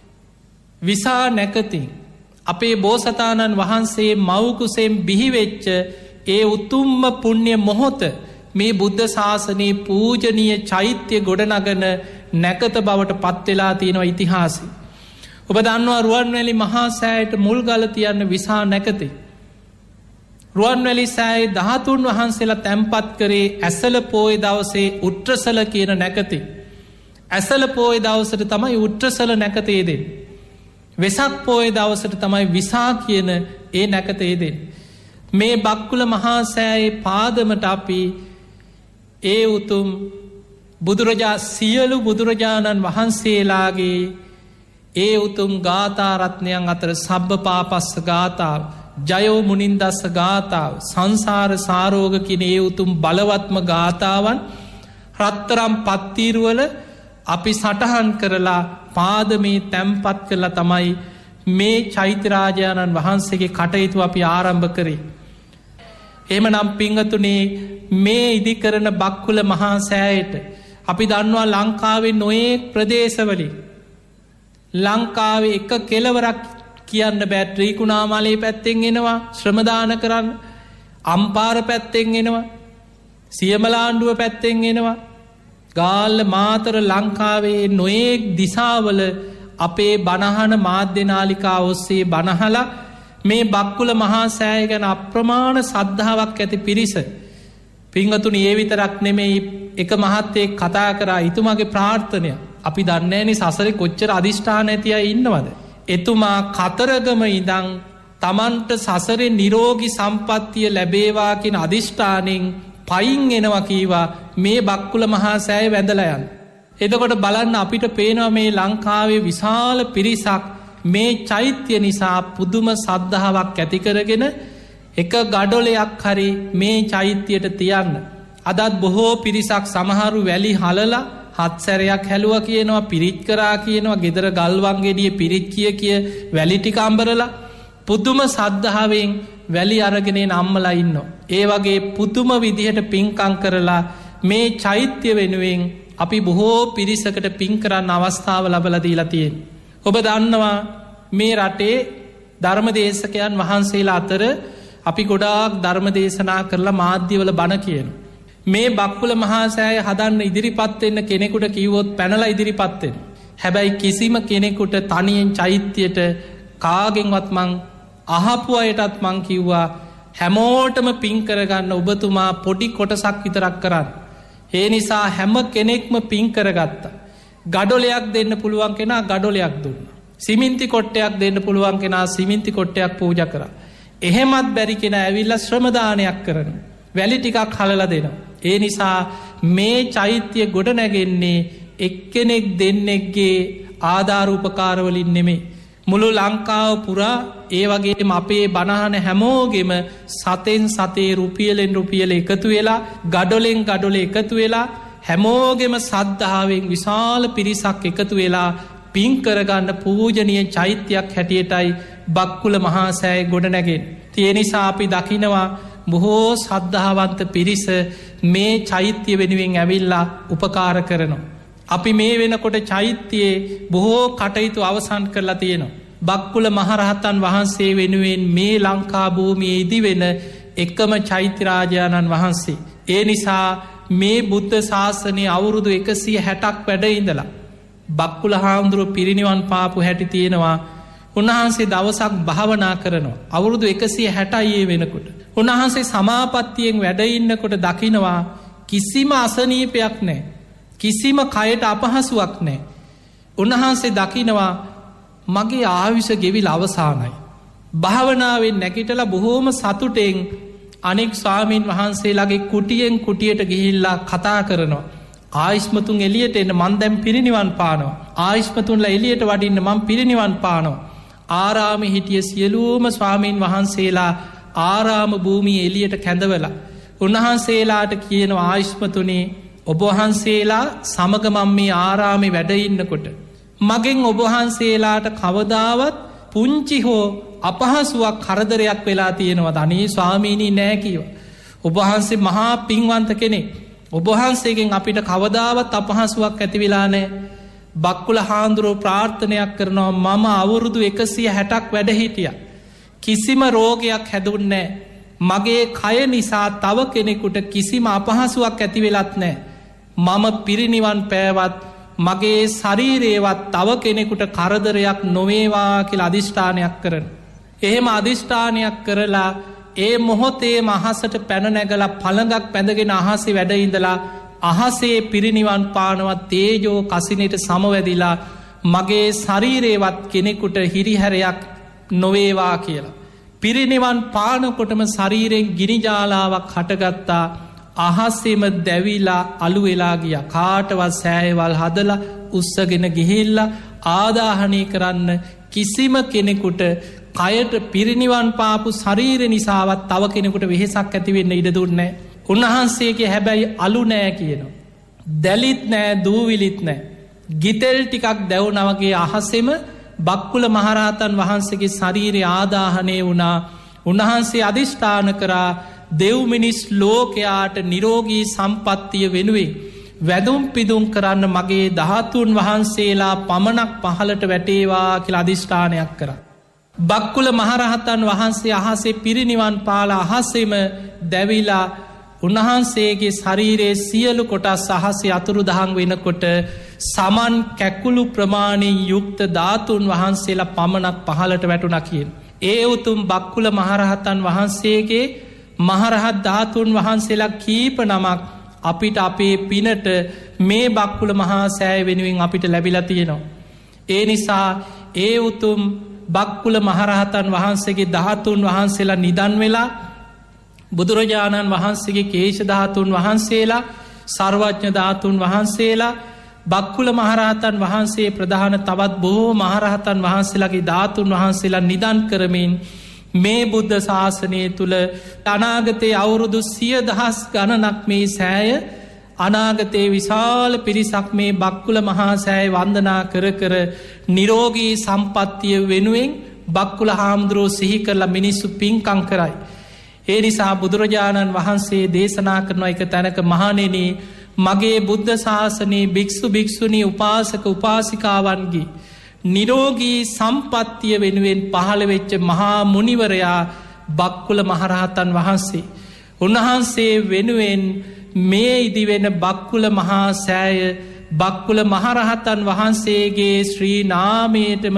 විසා නැකතින් අපේ බෝසතාණන් වහන්සේ මව්කුසෙන් බිහිවෙච්ච ඒ උතුම්ම පුණ්‍ය මොහොත මේ බුද්ධ ශාසනයේ පූජනීය චෛත්‍ය ගොඩනගන නැකත බවට පත්වෙලා තියෙනවා ඉතිහාසය. ඔබ දන්නවා රුවන්වැලි මහා සෑයට මුල් ගල තියන්න විසා නැකතේ. රුවන්වැලි සෑයේ 13 වහන්සේලා තැන්පත් කරේ ඇසල පෝය දවසේ උට්‍රසල කියන නැකතේ. ඇසල පෝය දවසට තමයි උට්‍රසල නැකතේ දෙන්නේ. වෙසක් පෝය දවසට තමයි විසා කියන ඒ නැකතේ දෙන්නේ. මේ බක්කුල මහා සෑයේ පාදමට අපි ඒ උතුම් සියලු බුදුරජාණන් වහන්සේලාගේ ඒ උතුම් ගාථාරත්නයන් අතර සබ්බ පාපස්ස ගාථාව, ජයෝ මුනින්දස්ස ගාථාව, සංසාර සාරෝග කියන ඒ උතුම් බලවත්ම ගාථාවන් රත්තරම් පත්තීරුවල අපි සටහන් කරලා පාදමේ තැම්පත් කරලා තමයි මේ චෛත්‍ය රාජානන් වහන්සේගේ කටයුතු අපි ආරම්භ කරේ. එහෙමනම් පිංගතුනේ, මේ ඉදි කරන බක්කුල මහා සෑයට අපි දන්නවා ලංකාවේ නොයෙක් ප්‍රදේශවලින් ලංකාවේ එක කෙලවරක් කියන්න බෑ. ත්‍රිකුණාමලේ පැත්තෙන් එනවා ශ්‍රමදාන කරන්න, අම්පාර පැත්තෙන් එනවා, සියමලාණ්ඩුව පැත්තෙන් එනවා, ගාල්ල මාතර ලංකාවේ නොයෙක් දිසාවල අපේ බණහන මාධ්‍ය නාලිකා ඔස්සේ බණහලා මේ බක්කුල මහා සෑය ගැන අප්‍රමාණ සද්ධාාවක් ඇති පිරිස. පිංගතුනි, ඒ විතරක් නෙමෙයි, එක මහත්තයෙක් කතා කරා එතුමාගේ ප්‍රාර්ථනය. අපි දන්නේ නැනි සසරේ කොච්චර අධිෂ්ඨාන ඇති අය ඉන්නවද. එතුමා කතරගම ඉඳන් තමන්ට සසරේ නිරෝගී සම්පත්තිය ලැබේවා කියන අධිෂ්ඨානෙන් පයින් එනවා කීවා මේ බක්කුල මහා සෑය වැඳලා යන්න. එතකොට බලන්න, අපිට පේනවා මේ ලංකාවේ විශාල පිරිසක් මේ චෛත්‍ය නිසා පුදුම සද්ධාාවක් ඇති කරගෙන එක ගඩොලයක් හරි මේ චෛත්‍යයට තියන්න. අදත් බොහෝ පිරිසක් සමහරු වැලි හලලා 7 සැරයක් හැලුව කියනවා, පිරිත් කරා කියනවා, ගෙදර ගල්වංගෙඩිය පිරිත් කිය වැලි ටික අඹරලා පුදුම සද්ධාවෙන් වැලි අරගෙන අම්මලා ඉන්නවා. ඒ වගේ පුදුම විදිහට පින්කම් කරලා මේ චෛත්‍ය වෙනුවෙන් අපි බොහෝ පිරිසකට පින් කරන්න අවස්ථාව ලබලා දීලා තියෙනවා. ඔබ දන්නවා මේ රටේ ධර්මදේශකයන් වහන්සේලා අතර අපි ගොඩාක් ධර්ම දේශනා කරලා මාධ්‍යවල බණ කියනවා. මේ බක්කුල මහා සෑය හදන්න ඉදිරිපත් වෙන්න කෙනෙකුට කිව්වොත් පැනලා ඉදිරිපත් වෙනවා. හැබැයි කිසිම කෙනෙකුට තනියෙන් චෛත්‍යයට කාගෙන්වත් මං අහපු අයටත් මං කිව්වා හැමෝටම පින් කරගන්න ඔබතුමා පොඩි කොටසක් විතරක් කරන්න. ඒ නිසා හැම කෙනෙක්ම පින් කරගත්තා. ගඩොලයක් දෙන්න පුළුවන් කෙනා ගඩොලයක් දුන්නා. සිමින්ති කොට්ටයක් දෙන්න පුළුවන් කෙනා සිමින්ති කොට්ටයක් පූජා කරා. එහෙමත් බැරි කෙනා ඇවිල්ලා ශ්‍රමදානයක් කරන. වැලි ටිකක් හලලා දෙනවා. ඒ නිසා මේ චෛත්‍ය ගොඩ නැගෙන්නේ එක්කෙනෙක් දෙන්නෙක්ගේ ආධාර උපකාරවලින් නෙමේ. මුළු ලංකාව පුරා ඒ වගේම අපේ බණහන හැමෝගෙම සතෙන් සතේ රුපියලෙන් රුපියල එකතු වෙලා ගඩොලෙන් ගඩොල එකතු වෙලා හැමෝගෙම සද්ධාවෙන් විශාල පිරිසක් එකතු වෙලා පින් කරගන්න පූජනීය චෛත්‍යයක් හැටියටයි බක්කුල මහා සෑය ගොඩ නැගෙන්. ඒ නිසා අපි දකිනවා බොහෝ සද්ධාවන්ත පිරිස මේ චෛත්‍ය වෙනුවෙන් ඇවිල්ලා උපකාර කරනවා. අපි මේ වෙනකොට චෛත්‍යයේ බොහෝ කටයුතු අවසන් කරලා තියෙනවා. බක්කුල මහරහතන් වහන්සේ වෙනුවෙන් මේ ලංකා භූමියේ ඉදිවෙන එකම චෛත්‍යරාජාණන් වහන්සේ. ඒ නිසා මේ බුද්ධ ශාසනය අවුරුදු 160ක් වැඩ ඉඳලා බක්කුල හාමුදුරුව පිරිනිවන් පාපු හැටි තියෙනවා. උන්වහන්සේ දවසක් භාවනා කරනවා. අවුරුදු 160 වෙනකොට. උන්වහන්සේ සමාපත්තියෙන් වැඩ ඉන්නකොට දකිනවා කිසිම අසනීපයක් නැහැ. කිසිම කයට අපහසුවක් නැහැ. උන්වහන්සේ දකිනවා මගේ ආයුෂ ගෙවිල අවසානයි. භාවනාවෙන් නැගිටලා බොහෝම සතුටෙන් අනෙක් ස්වාමීන් වහන්සේලාගේ කුටියෙන් කුටියට ගිහිල්ලා කතා කරනවා. ආයිස්මතුන් එලියට එන්න මන් දැම් පිරිනිවන් පානවා. ආයිස්මතුන්ලා එලියට වඩින්න මං පිරිනිවන් පානවා. ආරාම හිටිය සියලූම ස්වාමීන් වහන්සේලා ආරාම භූමිය එලියට කැඳවලා. උන්වහන්සේලාට කියන ආයිස්මතුනේ ඔබවහන්සේලා සමගමම් මේ ආරාමි වැඩඉන්නකොට. මගෙන් ඔබවහන්සේලාට කවදාවත් පුංචි හෝ අපහසුවක් කරදරයක් වෙලා තියෙනවා ධනී ස්වාමීණී නෑ කියව. ඔබහන්සේ මහා පින්වන්ත කෙනෙක්. ඔබහන්සේගෙන් අපිට කවදාවත් අපහසුවක් ඇති වෙලා නෑ. බක්කුල හාන්දුරුව ප්‍රාර්ථනයක් කරනවා මම අවුරුදු 160ක් වැඩ හිටිය. කිසිම රෝගයක් හැදුන්නෑ. මගේ කය නිසා තව කෙනෙකුට කිසිම අපහසුවක් ඇති වෙලත් නෑ. මම පිරිනිවන් පෑවත් මගේ ශරීරේවත් තව කෙනෙකුට කරදරයක් නොවේවා කියල අධිෂ්ඨානයක් කරන. එහෙම අධිෂ්ඨානයක් කරලා ඒ මොහොතේ අහසට පැන නැගල පළඟක් පැඳගෙන අහසේ වැඩඉඳලා අහසේ පිරිනිවන් පානවත් තේජෝ කසිනයට සමවැදිලා මගේ ශරීරේවත් කෙනෙකුට හිරිහැරයක් නොවේවා කියලා. පිරිනිවන් පානකොටම ශරීරෙන් ගිනිජාලාවක් හටගත්තා. අහස්සෙම දැවිලා අලු වෙලා ගිය කාටවත් සෑයවල් හදලා උත්සගෙන ගිහිල්ලා ආදාහනය කරන්න කිසිම කෙනෙකුට කයට පිරිනිවන් පාපු ශරීර නිසාවත් තව කෙනෙකුට වෙහෙසක් ඇතිවෙන්න ඉඩ දුන්නේ. උන්වහන්සේගේ හැබැයි අලු නෑ කියනවා. දැලිත් නෑ දූවිලිත් නෑ. ගිතෙල් ටිකක් දැවුනවගේ අහසෙම බක්කුල මහරහතන් වහන්සේගේ ශරීරය ආදාහනය වුණා. උන්වහන්සේ අධිෂ්ඨාන කරා දෙව්මිනිස් ලෝකයාට නිරෝගී සම්පත්තිය වෙනුවෙන් වැදුම් පිදුම් කරන්න මගේ ධාතුන් වහන්සේලා පමණක් පහලට වැටේවා කියලා අධිෂ්ඨානයක් කර. බක්කුල මහරහතන් වහන්සේ අහසේ පිරිනිවන් පාල අහසෙම දැවිලා උන්වහන්සේගේ ශරීරයේ සියලු කොටස් අහසේ අතුරු දහන් වෙනකොට සමන් කැකුළු ප්‍රමාණයෙන් යුක්ත ධාතුන් වහන්සේලා පමණක් පහලට වැටුණ කියෙන්. ඒ උතුම් බක්කුල මහරහතන් වහන්සේගේ මහරහත් ධාතුන් වහන්සේලා කීප නමක් අපිට අපේ පිනට මේ බක්කුල මහා සෑය වෙනුවෙන් අපිට ලැබිලා තියෙනවා. ඒ නිසා ඒ උතුම් බක්කුල මහරහතන් වහන්සේගේ ධාතුන් වහන්සේලා නිදන් වෙලා බුදුරජාණන් වහන්සේගේ කේශ ධාතුන් වහන්සේලා සර්වඥ ධාතුන් වහන්සේලා බක්කුල මහරහතන් වහන්සේ ප්‍රධාන තවත් බොහෝ මහරහතන් වහන්සේලාගේ ධාතුන් වහන්සේලා නිදන් කරමින් මේ බුද්ධ ශාසනය තුළ අනාගතයේ අවුරුදු 100,000 ගණනක් මේ සෑය අනාගතයේ විශාල පිරිසක් මේ බක්කුල මහා සෑය වන්දනා කර කර නිරෝගී සම්පත්තිය වෙනුවෙන් බක්කුල හාමුදුරුවෝ සිහි කරලා මිනිස්සු පින්කම් කරයි. ඒ නිසා බුදුරජාණන් වහන්සේ දේශනා කරන එක තැනක මහණෙනි මගේ බුද්ධ ශාසනයේ භික්ෂු භික්ෂුණී උපාසක උපාසිකාවන්ගේ නිරෝගී සම්පත්තිය වෙනුවෙන් පහළ වෙච්ච මහා මුනිවරයා බක්කුල මහරහතන් වහන්සේ. උන්වහන්සේ වෙනුවෙන් මේ ඉදිවෙන බක්කුල මහා සෑය බක්කුල මහරහතන් වහන්සේගේ ශ්‍රී නාමයටම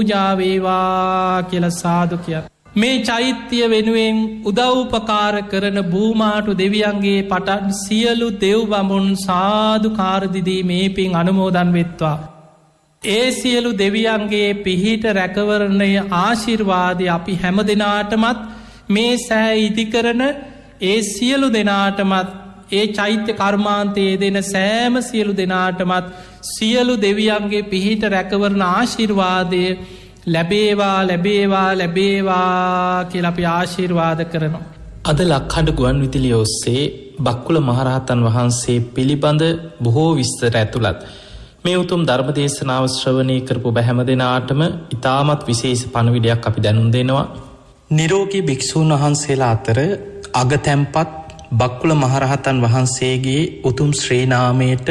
පූජාවේවා කියල සාදුකය. මේ චෛත්‍යය වෙනුවෙන් උදව්පකාර කරන භූමාටු දෙවියන්ගේ පටන් සියලු දෙව් බමුන් සාධකාරදිදී මේ පින් අනුමෝදන් වෙත්වා. ඒ සියලු දෙවියන්ගේ පිහිට රැකවරණය ආශිර්වාදය අපි හැම දෙනාටමත් මේ සෑ ඉදිකරන ඒ සියලු දෙනාටමත් ඒ චෛත්‍ය කර්මාන්තයේ දෙන සෑම සියලු දෙනාටමත් සියලු දෙවියන්ගේ පිහිට රැකවරණ ආශිර්වාදය ලැබේවා ලැබේවා ලැබේවා කියල අපි ආශිර්වාද කරනවා. අද ලක්හඬ ගුවන් විදුලිය ඔස්සේ බක්කුල මහරහතන් වහන්සේ පිළිබඳ බොහෝ විස්තර ඇතුළත් මේ උතුම් ධර්මදේශනාව ශ්‍රවණය කරපු බැහැම දෙනාටම ඉතාමත් විශේෂ පණවිඩයක් අපි දැනුම් දෙනවා. නිරෝගී භික්ෂූන් වහන්සේලා අතර අගතැම්පත් බක්කුල මහරහතන් වහන්සේගේ උතුම් ශ්‍රේනාමයට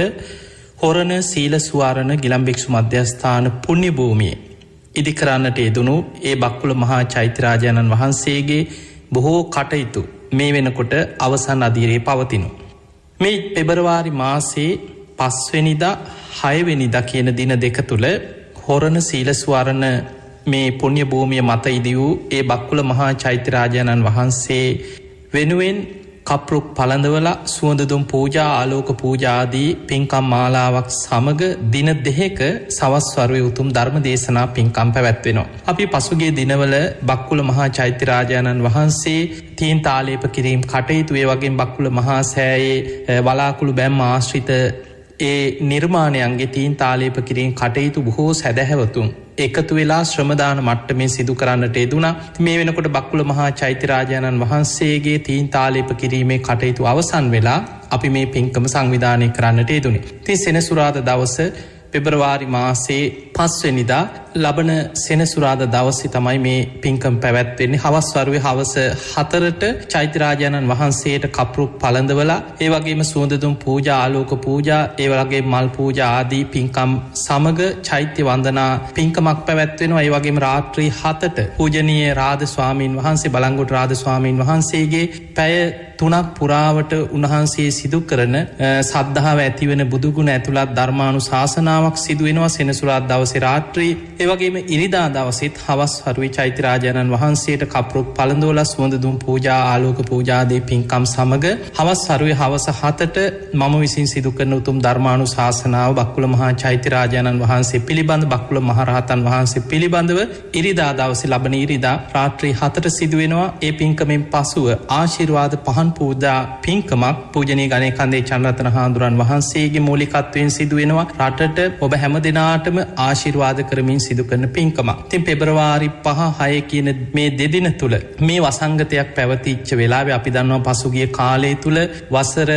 හොරණ සීල සුවාරණ ගිලන් භික්ෂු මධ්‍යස්ථාන පුණ්‍ය භූමියේ ඉදි කරන්නට යෙදුණු ඒ බක්කුල මහා චෛත්‍යරාජාණන් වහන්සේගේ බොහෝ කටයුතු මේ වෙනකොට අවසන් අදියරේ පවතිනු. මේ පෙබරවාරි මාසේ 5 වෙනිදා 6 වෙනිදා කියන දින දෙක තුළ හොරණ සීල සුවාරණ මේ පුණ්‍ය භූමිය මත ඉදි වූ ඒ බක්කුල මහා චෛත්‍යරාජාණන් වහන්සේ වෙනුවෙන් කප්රුක් පළඳවලා සුවඳදුම් පූජා ආලෝක පූජා ආදී පින්කම් මාලාවක් සමග දින දෙකක සවස් වරුවේ උතුම් ධර්ම දේශනා පින්කම් පැවැත්වෙනවා. අපි පසුගිය දිනවල බක්කුල මහා චෛත්‍යරාජාණන් වහන්සේ තීන් තාලේප කිරීම කටයුතු ඒ වගේම බක්කුල මහා සෑයේ වලාකුළු බැම් ආශ්‍රිත ඒ නිර්මාණයන්ගේ තීන් තාලේප කිරීම කටයුතු බොහෝ සැදැහැවතුන් එකතු වෙලා ශ්‍රමදාන මට්ටමේ සිදු කරන්නට යෙදුණා. මේ වෙනකොට බක්කුල මහා චෛත්‍යරාජාණන් වහන්සේගේ තීන් තාලේප කිරීමේ කටයුතු අවසන් වෙලා අපි මේ පින්කම සංවිධානය කරන්නට යෙදුනේ. ඉතින් සෙනසුරාදා දවස පෙබරවාරි මාසේ 5 වෙනිදා ලබන සෙනසුරාදා දවසේ තමයි මේ පින්කම පැවැත්වෙන්නේ. හවස් වරුවේ හවස 4ට චෛත්‍යරාජාණන් වහන්සේට කප්රුක් පළඳවලා ඒ වගේම සුවඳදුම් පූජා ආලෝක පූජා ඒ වගේම මල් පූජා ආදී පින්කම් සමග චෛත්‍ය වන්දනා පින්කමක් පැවැත්වෙනවා. ඒ වගේම රාත්‍රී 7ට පූජනීය රාද ස්වාමීන් වහන්සේ බලංගොඩ රාද ස්වාමීන් වහන්සේගේ පැය 3ක් පුරාවට උන්වහන්සේ සිදු කරන සද්ධාව ඇතිවන බුදුගුණ ඇතුළත් ධර්මානුශාසනාවක් සිදු වෙනවා සෙනසුරාදා දවසේ රාත්‍රී. ඒ වගේම ඉරිදා දවසෙත් හවස් වරුවේ චෛත්‍යරාජාණන් වහන්සේට කප්රුක් පළඳවලා සුවඳ දුම් පූජා ආලෝක පූජා ආදී පින්කම් සමග හවස් වරුවේ හවස 7ට මම විසින් සිදු කරන උතුම් ධර්මානුශාසනාව බක්කුල මහා චෛත්‍යරාජාණන් වහන්සේ පිළිබඳ බක්කුල මහරහතන් වහන්සේ පිළිබඳව ඉරිදා දවසේ ලබන ඉරිදා රාත්‍රී 7ට සිදු වෙනවා. ඒ පින්කමෙන් පසුව ආශිර්වාද පහන් පූජා පින්කමක් පූජනීය ගණේකන්දේ චන්ද්‍රරත්න හාමුදුරන් වහන්සේගේ මූලිකත්වයෙන් සිදු වෙනවා. රටට ඔබ හැම දිනාටම ආශිර්වාද කරමින් සිදු කරන පින්කමක්. ඉතින් පෙබරවාරි 5-6 කියන මේ දෙදින තුල මේ වසංගතයක් පැවතිච්ච වෙලාවේ අපි දන්නවා පසුගිය කාලය තුල වසර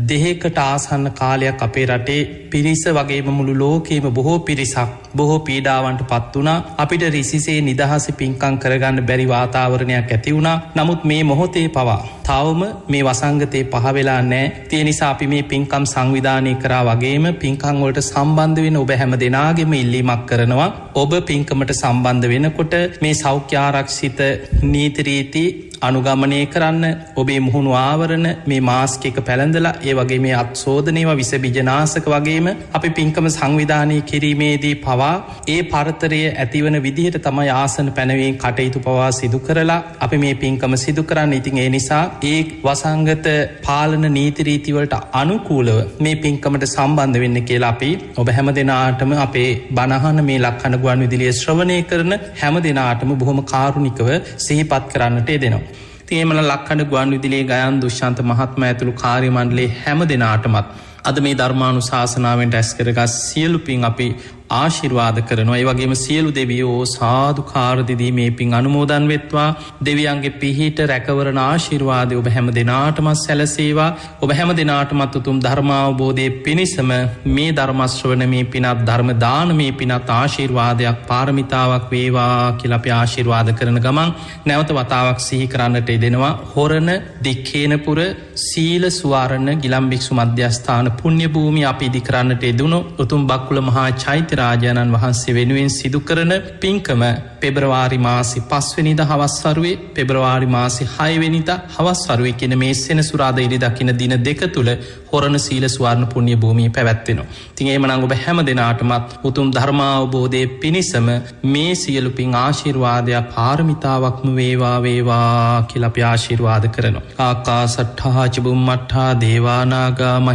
2කට ආසන්න කාලයක් අපේ රටේ පිරිස වගේම මුළු ලෝකෙම බොහෝ පිරිසක් බොහෝ පීඩාවන්ට පත් වුණා. අපිට රිසිසේ නිදහස පින්කම් කරගන්න බැරි වාතාවරණයක් ඇති වුණා. නමුත් මේ මොහොතේ පවා තවම මේ වසංගතේ පහ වෙලා නැහැ. ඒ නිසා අපි මේ පින්කම් සංවිධානය කරා වගේම පින්කම් වලට සම්බන්ධ වෙන ඔබ හැම දෙනාගේම ඉල්ලීමක් කරනවා. ඔබ පින්කමට සම්බන්ධ වෙනකොට මේ සෞඛ්‍ය ආරක්ෂිත නීති රීති අනුගමනය කරන්න. ඔබේ මුහුණු ආවරණ මේ මාස්ක් එක පැළඳලා ඒ වගේ මේ අත්සෝදනේව විස බීජනාශක වගේම අපි පින්කම සංවිධානය කිරීමේදී පවා ඒ පරතරය ඇතිවන විදිහට තමයි ආසන පැනවීම කටයුතු පවා සිදු කරලා අපි මේ පින්කම සිදු කරන්න. ඉතින් ඒ නිසා ඒ වසංගත පාලන නීති රීති වලට අනුකූලව මේ පින්කමට සම්බන්ධ වෙන්න කියලා අපි ඔබ හැම දෙනාටම අපේ බණහන මේ ලක්හඬ ගුවන් විදුලිය ශ්‍රවණය කරන හැම දෙනාටම බොහොම කාරුණිකව සිහිපත් කරන්නට යෙදෙනවා. තේමල ලක්හඬ ගුවන් විදුලියේ ගයන් දුෂ්‍යන්ත මහත්මයා ඇතුළු කාර්ය මණ්ඩලයේ හැම දෙනාටමත් අද මේ ධර්මානුශාසනාවෙන් රැස් කරගත් සියලු පින් අපි ආශිර්වාද කරනවා. ඒ වගේම සියලු දෙවියෝ සාදුකාර දෙදී මේ පින් අනුමෝදන් වෙත්වා. දෙවියන්ගේ පිහිට රැකවරණ ආශිර්වාදය ඔබ හැම දෙනාටම සැලසේවා. ඔබ හැම දෙනාටමත් උතුම් ධර්මාවබෝධයේ පිණිසම මේ ධර්ම ශ්‍රවණමේ පිනත් ධර්ම දානමේ පිනත් ආශිර්වාදයක් පාරමිතාවක් වේවා කියලා අපි ආශිර්වාද කරන ගමන් නැවත වතාවක් සිහි කරන්නට යෙදෙනවා. හොරණ දික්කේනපුර සීල සුවාරණ ගිලන් භික්ෂු මධ්‍යස්ථාන පුණ්‍ය භූමිය අපි ඉදි කරන්නට යෙදුණු උතුම් බක්කුල මහා චෛත්‍යරාජාණන් වහන්සේ වෙනුවෙන් සිදු කරන පින්කම පෙබරවාරි මාසේ 5 වෙනිදා හවස් වරුවේ පෙබරවාරි මාසේ 6 වෙනිදා හවස් වරුවේ කියන මේ සෙනසුරාදා ඉරිදා කියන දින දෙක තුල හොරණ සීල සුවර්ණ පුණ්‍ය භූමිය පැවැත්වෙනවා. ඉතින් එහෙමනම් ඔබ හැම දිනාටමත් උතුම් ධර්මාවබෝධයේ පිණිසම මේ සියලු පින් ආශිර්වාදය පාරමිතාවක්ම වේවා වේවා කියලා අපි ආශිර්වාද කරනවා. ආකාසට්ඨා ච බුම්මට්ඨා දේවානාගා මහිද්దిక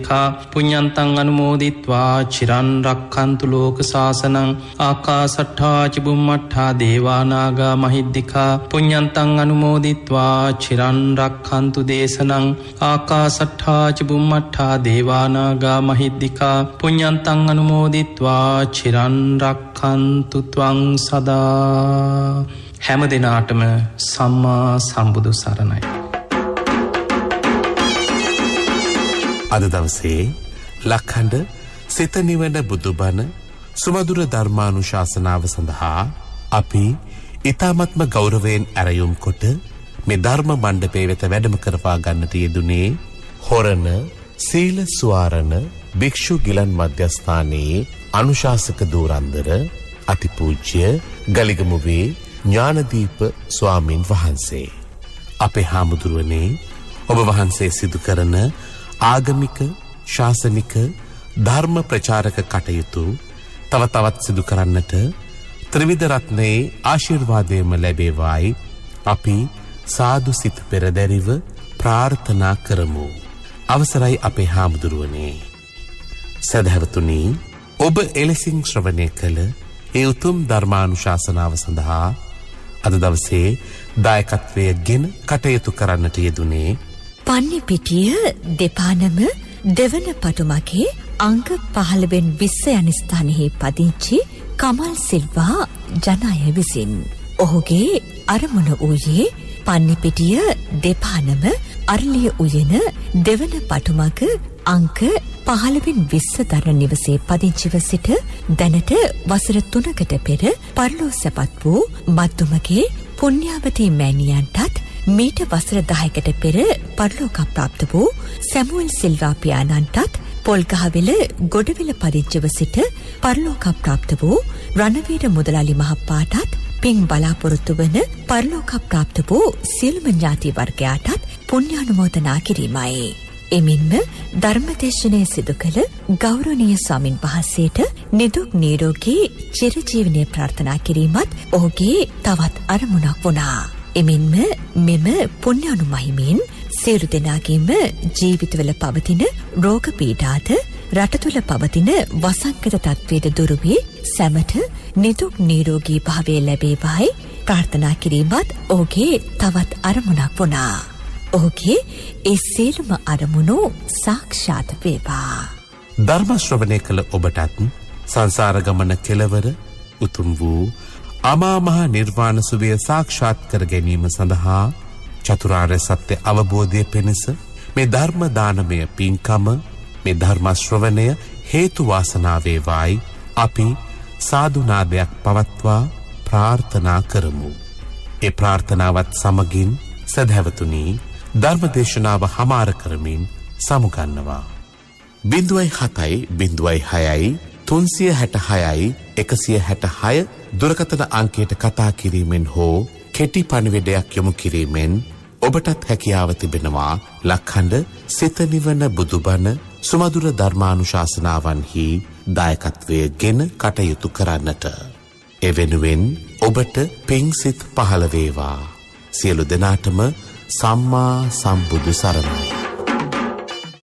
මහිද්దికා පුඤ්ඤන්තං අනුමෝදිත්වා චිරන් රක්ඛන්තු ලෝක සාසනං ආකාසට්ඨා ච බුම්මට්ඨා දේවා නාග මහිද්దికා පුඤ්ඤන්තං අනුමෝදිත්වා චිරන් රක්ඛන්තු දේශනං ආකාසට්ඨා ච බුම්මට්ඨා දේවා නාග මහිද්దికා පුඤ්ඤන්තං අනුමෝදිත්වා චිරන් රක්ඛන්තු ත්වං සදා. හැම දිනාටම සම්මා සම්බුදු සරණයි. අද දවසේ ලක්හඬ සිත නිවන බුදුබණ සුමధుර ධර්මානුශාසනාව සඳහා අපි ඊ타මත්ම ගෞරවයෙන් ඇරයුම් කොට මේ ධර්ම මණ්ඩපයේ වෙත වැඩම කරවා ගන්නට යෙදුනේ හොරණ සීල සුවාරණ භික්ෂු ගිලන් මධ්‍යස්ථානයේ අනුශාසක දූරන්දර අතිපූජ්‍ය ගලිගමුවේ ඥානදීප ස්වාමින් වහන්සේ. අපේ හාමුදුරුවනේ ඔබ වහන්සේ සිදු කරන ආගමික ශාසනික ධර්ම ප්‍රචාරක කටයුතු තව තවත් සිදු කරන්නට ත්‍රිවිධ රත්නයේ ආශිර්වාදයම ලැබේවායි අපි සාදු සිත පෙරදැරිව ප්‍රාර්ථනා කරමු. අවසරයි අපේ හාමුදුරුවනේ. සදහවතුනි, ඔබ එලෙසින් ශ්‍රවණය කළ ඒ උතුම් ධර්මානුශාසනාව සඳහා අද දවසේ දායකත්වය ගෙන කටයුතු කරන්නට යෙදුනේ පන්නිපිටිය දෙපානම දෙවන පටුමගේ අංක 15 යන ස්ථානයේ පදිංචි කමල් සිල්වා ජනය විසින්. ඔහුගේ අරමුණ වූයේ පන්නිපිටිය දෙපානම අරලිය උයන දෙවන පටුමග අංක 15 දරන නිවසේ පදිංචිව සිට දැනට වසර 3කට පෙර පරලෝ සැපත් වූ මත්තුමගේ පුණ්‍යාවතී මෑණියන්ටත් මීට වසර 10කට පෙර පරලෝක ප්‍රාප්ත වූ සැමුවෙල් සිල්වා පියාණන්ටත් පොල්ගහවෙල ගොඩවිල පදිංචිව සිට පරලෝක ප්‍රාප්ත වූ රණවීර මුදලාලි මහත්මයාටත් පින් බලාපොරොත්තු වන පරලෝක ප්‍රාප්ත වූ සියලුම ඥාති වර්ගයාටත් පුණ්‍යානුමෝදනා කිරීමයි. එමින්ම ධර්මදේශනය සිදු කළ ගෞරවනීය ස්වාමින් වහන්සේට නිදුක් නිරෝගී චිරජීවනය ප්‍රාර්ථනා කිරීමත් ඔහුගේ තවත් අරමුණක් වුණා. එමින්ම මෙම පුණ්‍යානුමහිමෙන් සියලු දෙනාගේම ජීවිතවල පවතින රෝග පීඩාද රට තුළ පවතින වසංගත තත්ත්වයට දුරු වී සැමට නිදුක් නිරෝගී භාවය ලැබේවායි ප්‍රාර්ථනා කිරීමත් ඔහුගේ තවත් අරමුණක් වුණා. ඔහුගේ ඒ සියලුම අරමුණු සාක්ෂාත් වේවා. ධර්ම ශ්‍රවණය කළ ඔබටත් සංසාර ගමන කෙලවර උතුම් වූ අමා මහ නිර්වාණ සුවය සාක්ෂාත් කර ගැනීම සඳහා චතුරාර්ය සත්‍ය අවබෝධය පිණිස මේ ධර්ම දානමය පින්කම මේ ධර්ම ශ්‍රවණය හේතු වාසනා වේවායි අපි සාදු නාදයක් පවත්වා ප්‍රාර්ථනා කරමු. ඒ ප්‍රාර්ථනාවත් සමගින් සදහැවතුනි ධර්මදේශනාව හමාර කරමින් සමුගන්නවා. 0706 366 166 දුරකථන අංකයට කතා කිරීමෙන් හෝ කෙටි පණිවිඩයක් යොමු කිරීමෙන් ඔබටත් හැකියාව තිබෙනවා ලක්හඬ සිත නිවන බුදුබණ සුමధుර ධර්මානුශාසනාවන්හි දායකත්වය ගෙන කටයුතු කරන්නට. එවෙනුවෙන් ඔබට පිංසිත පහළ වේවා. සියලු දෙනාටම සම්මා සම්බුදු සරණයි.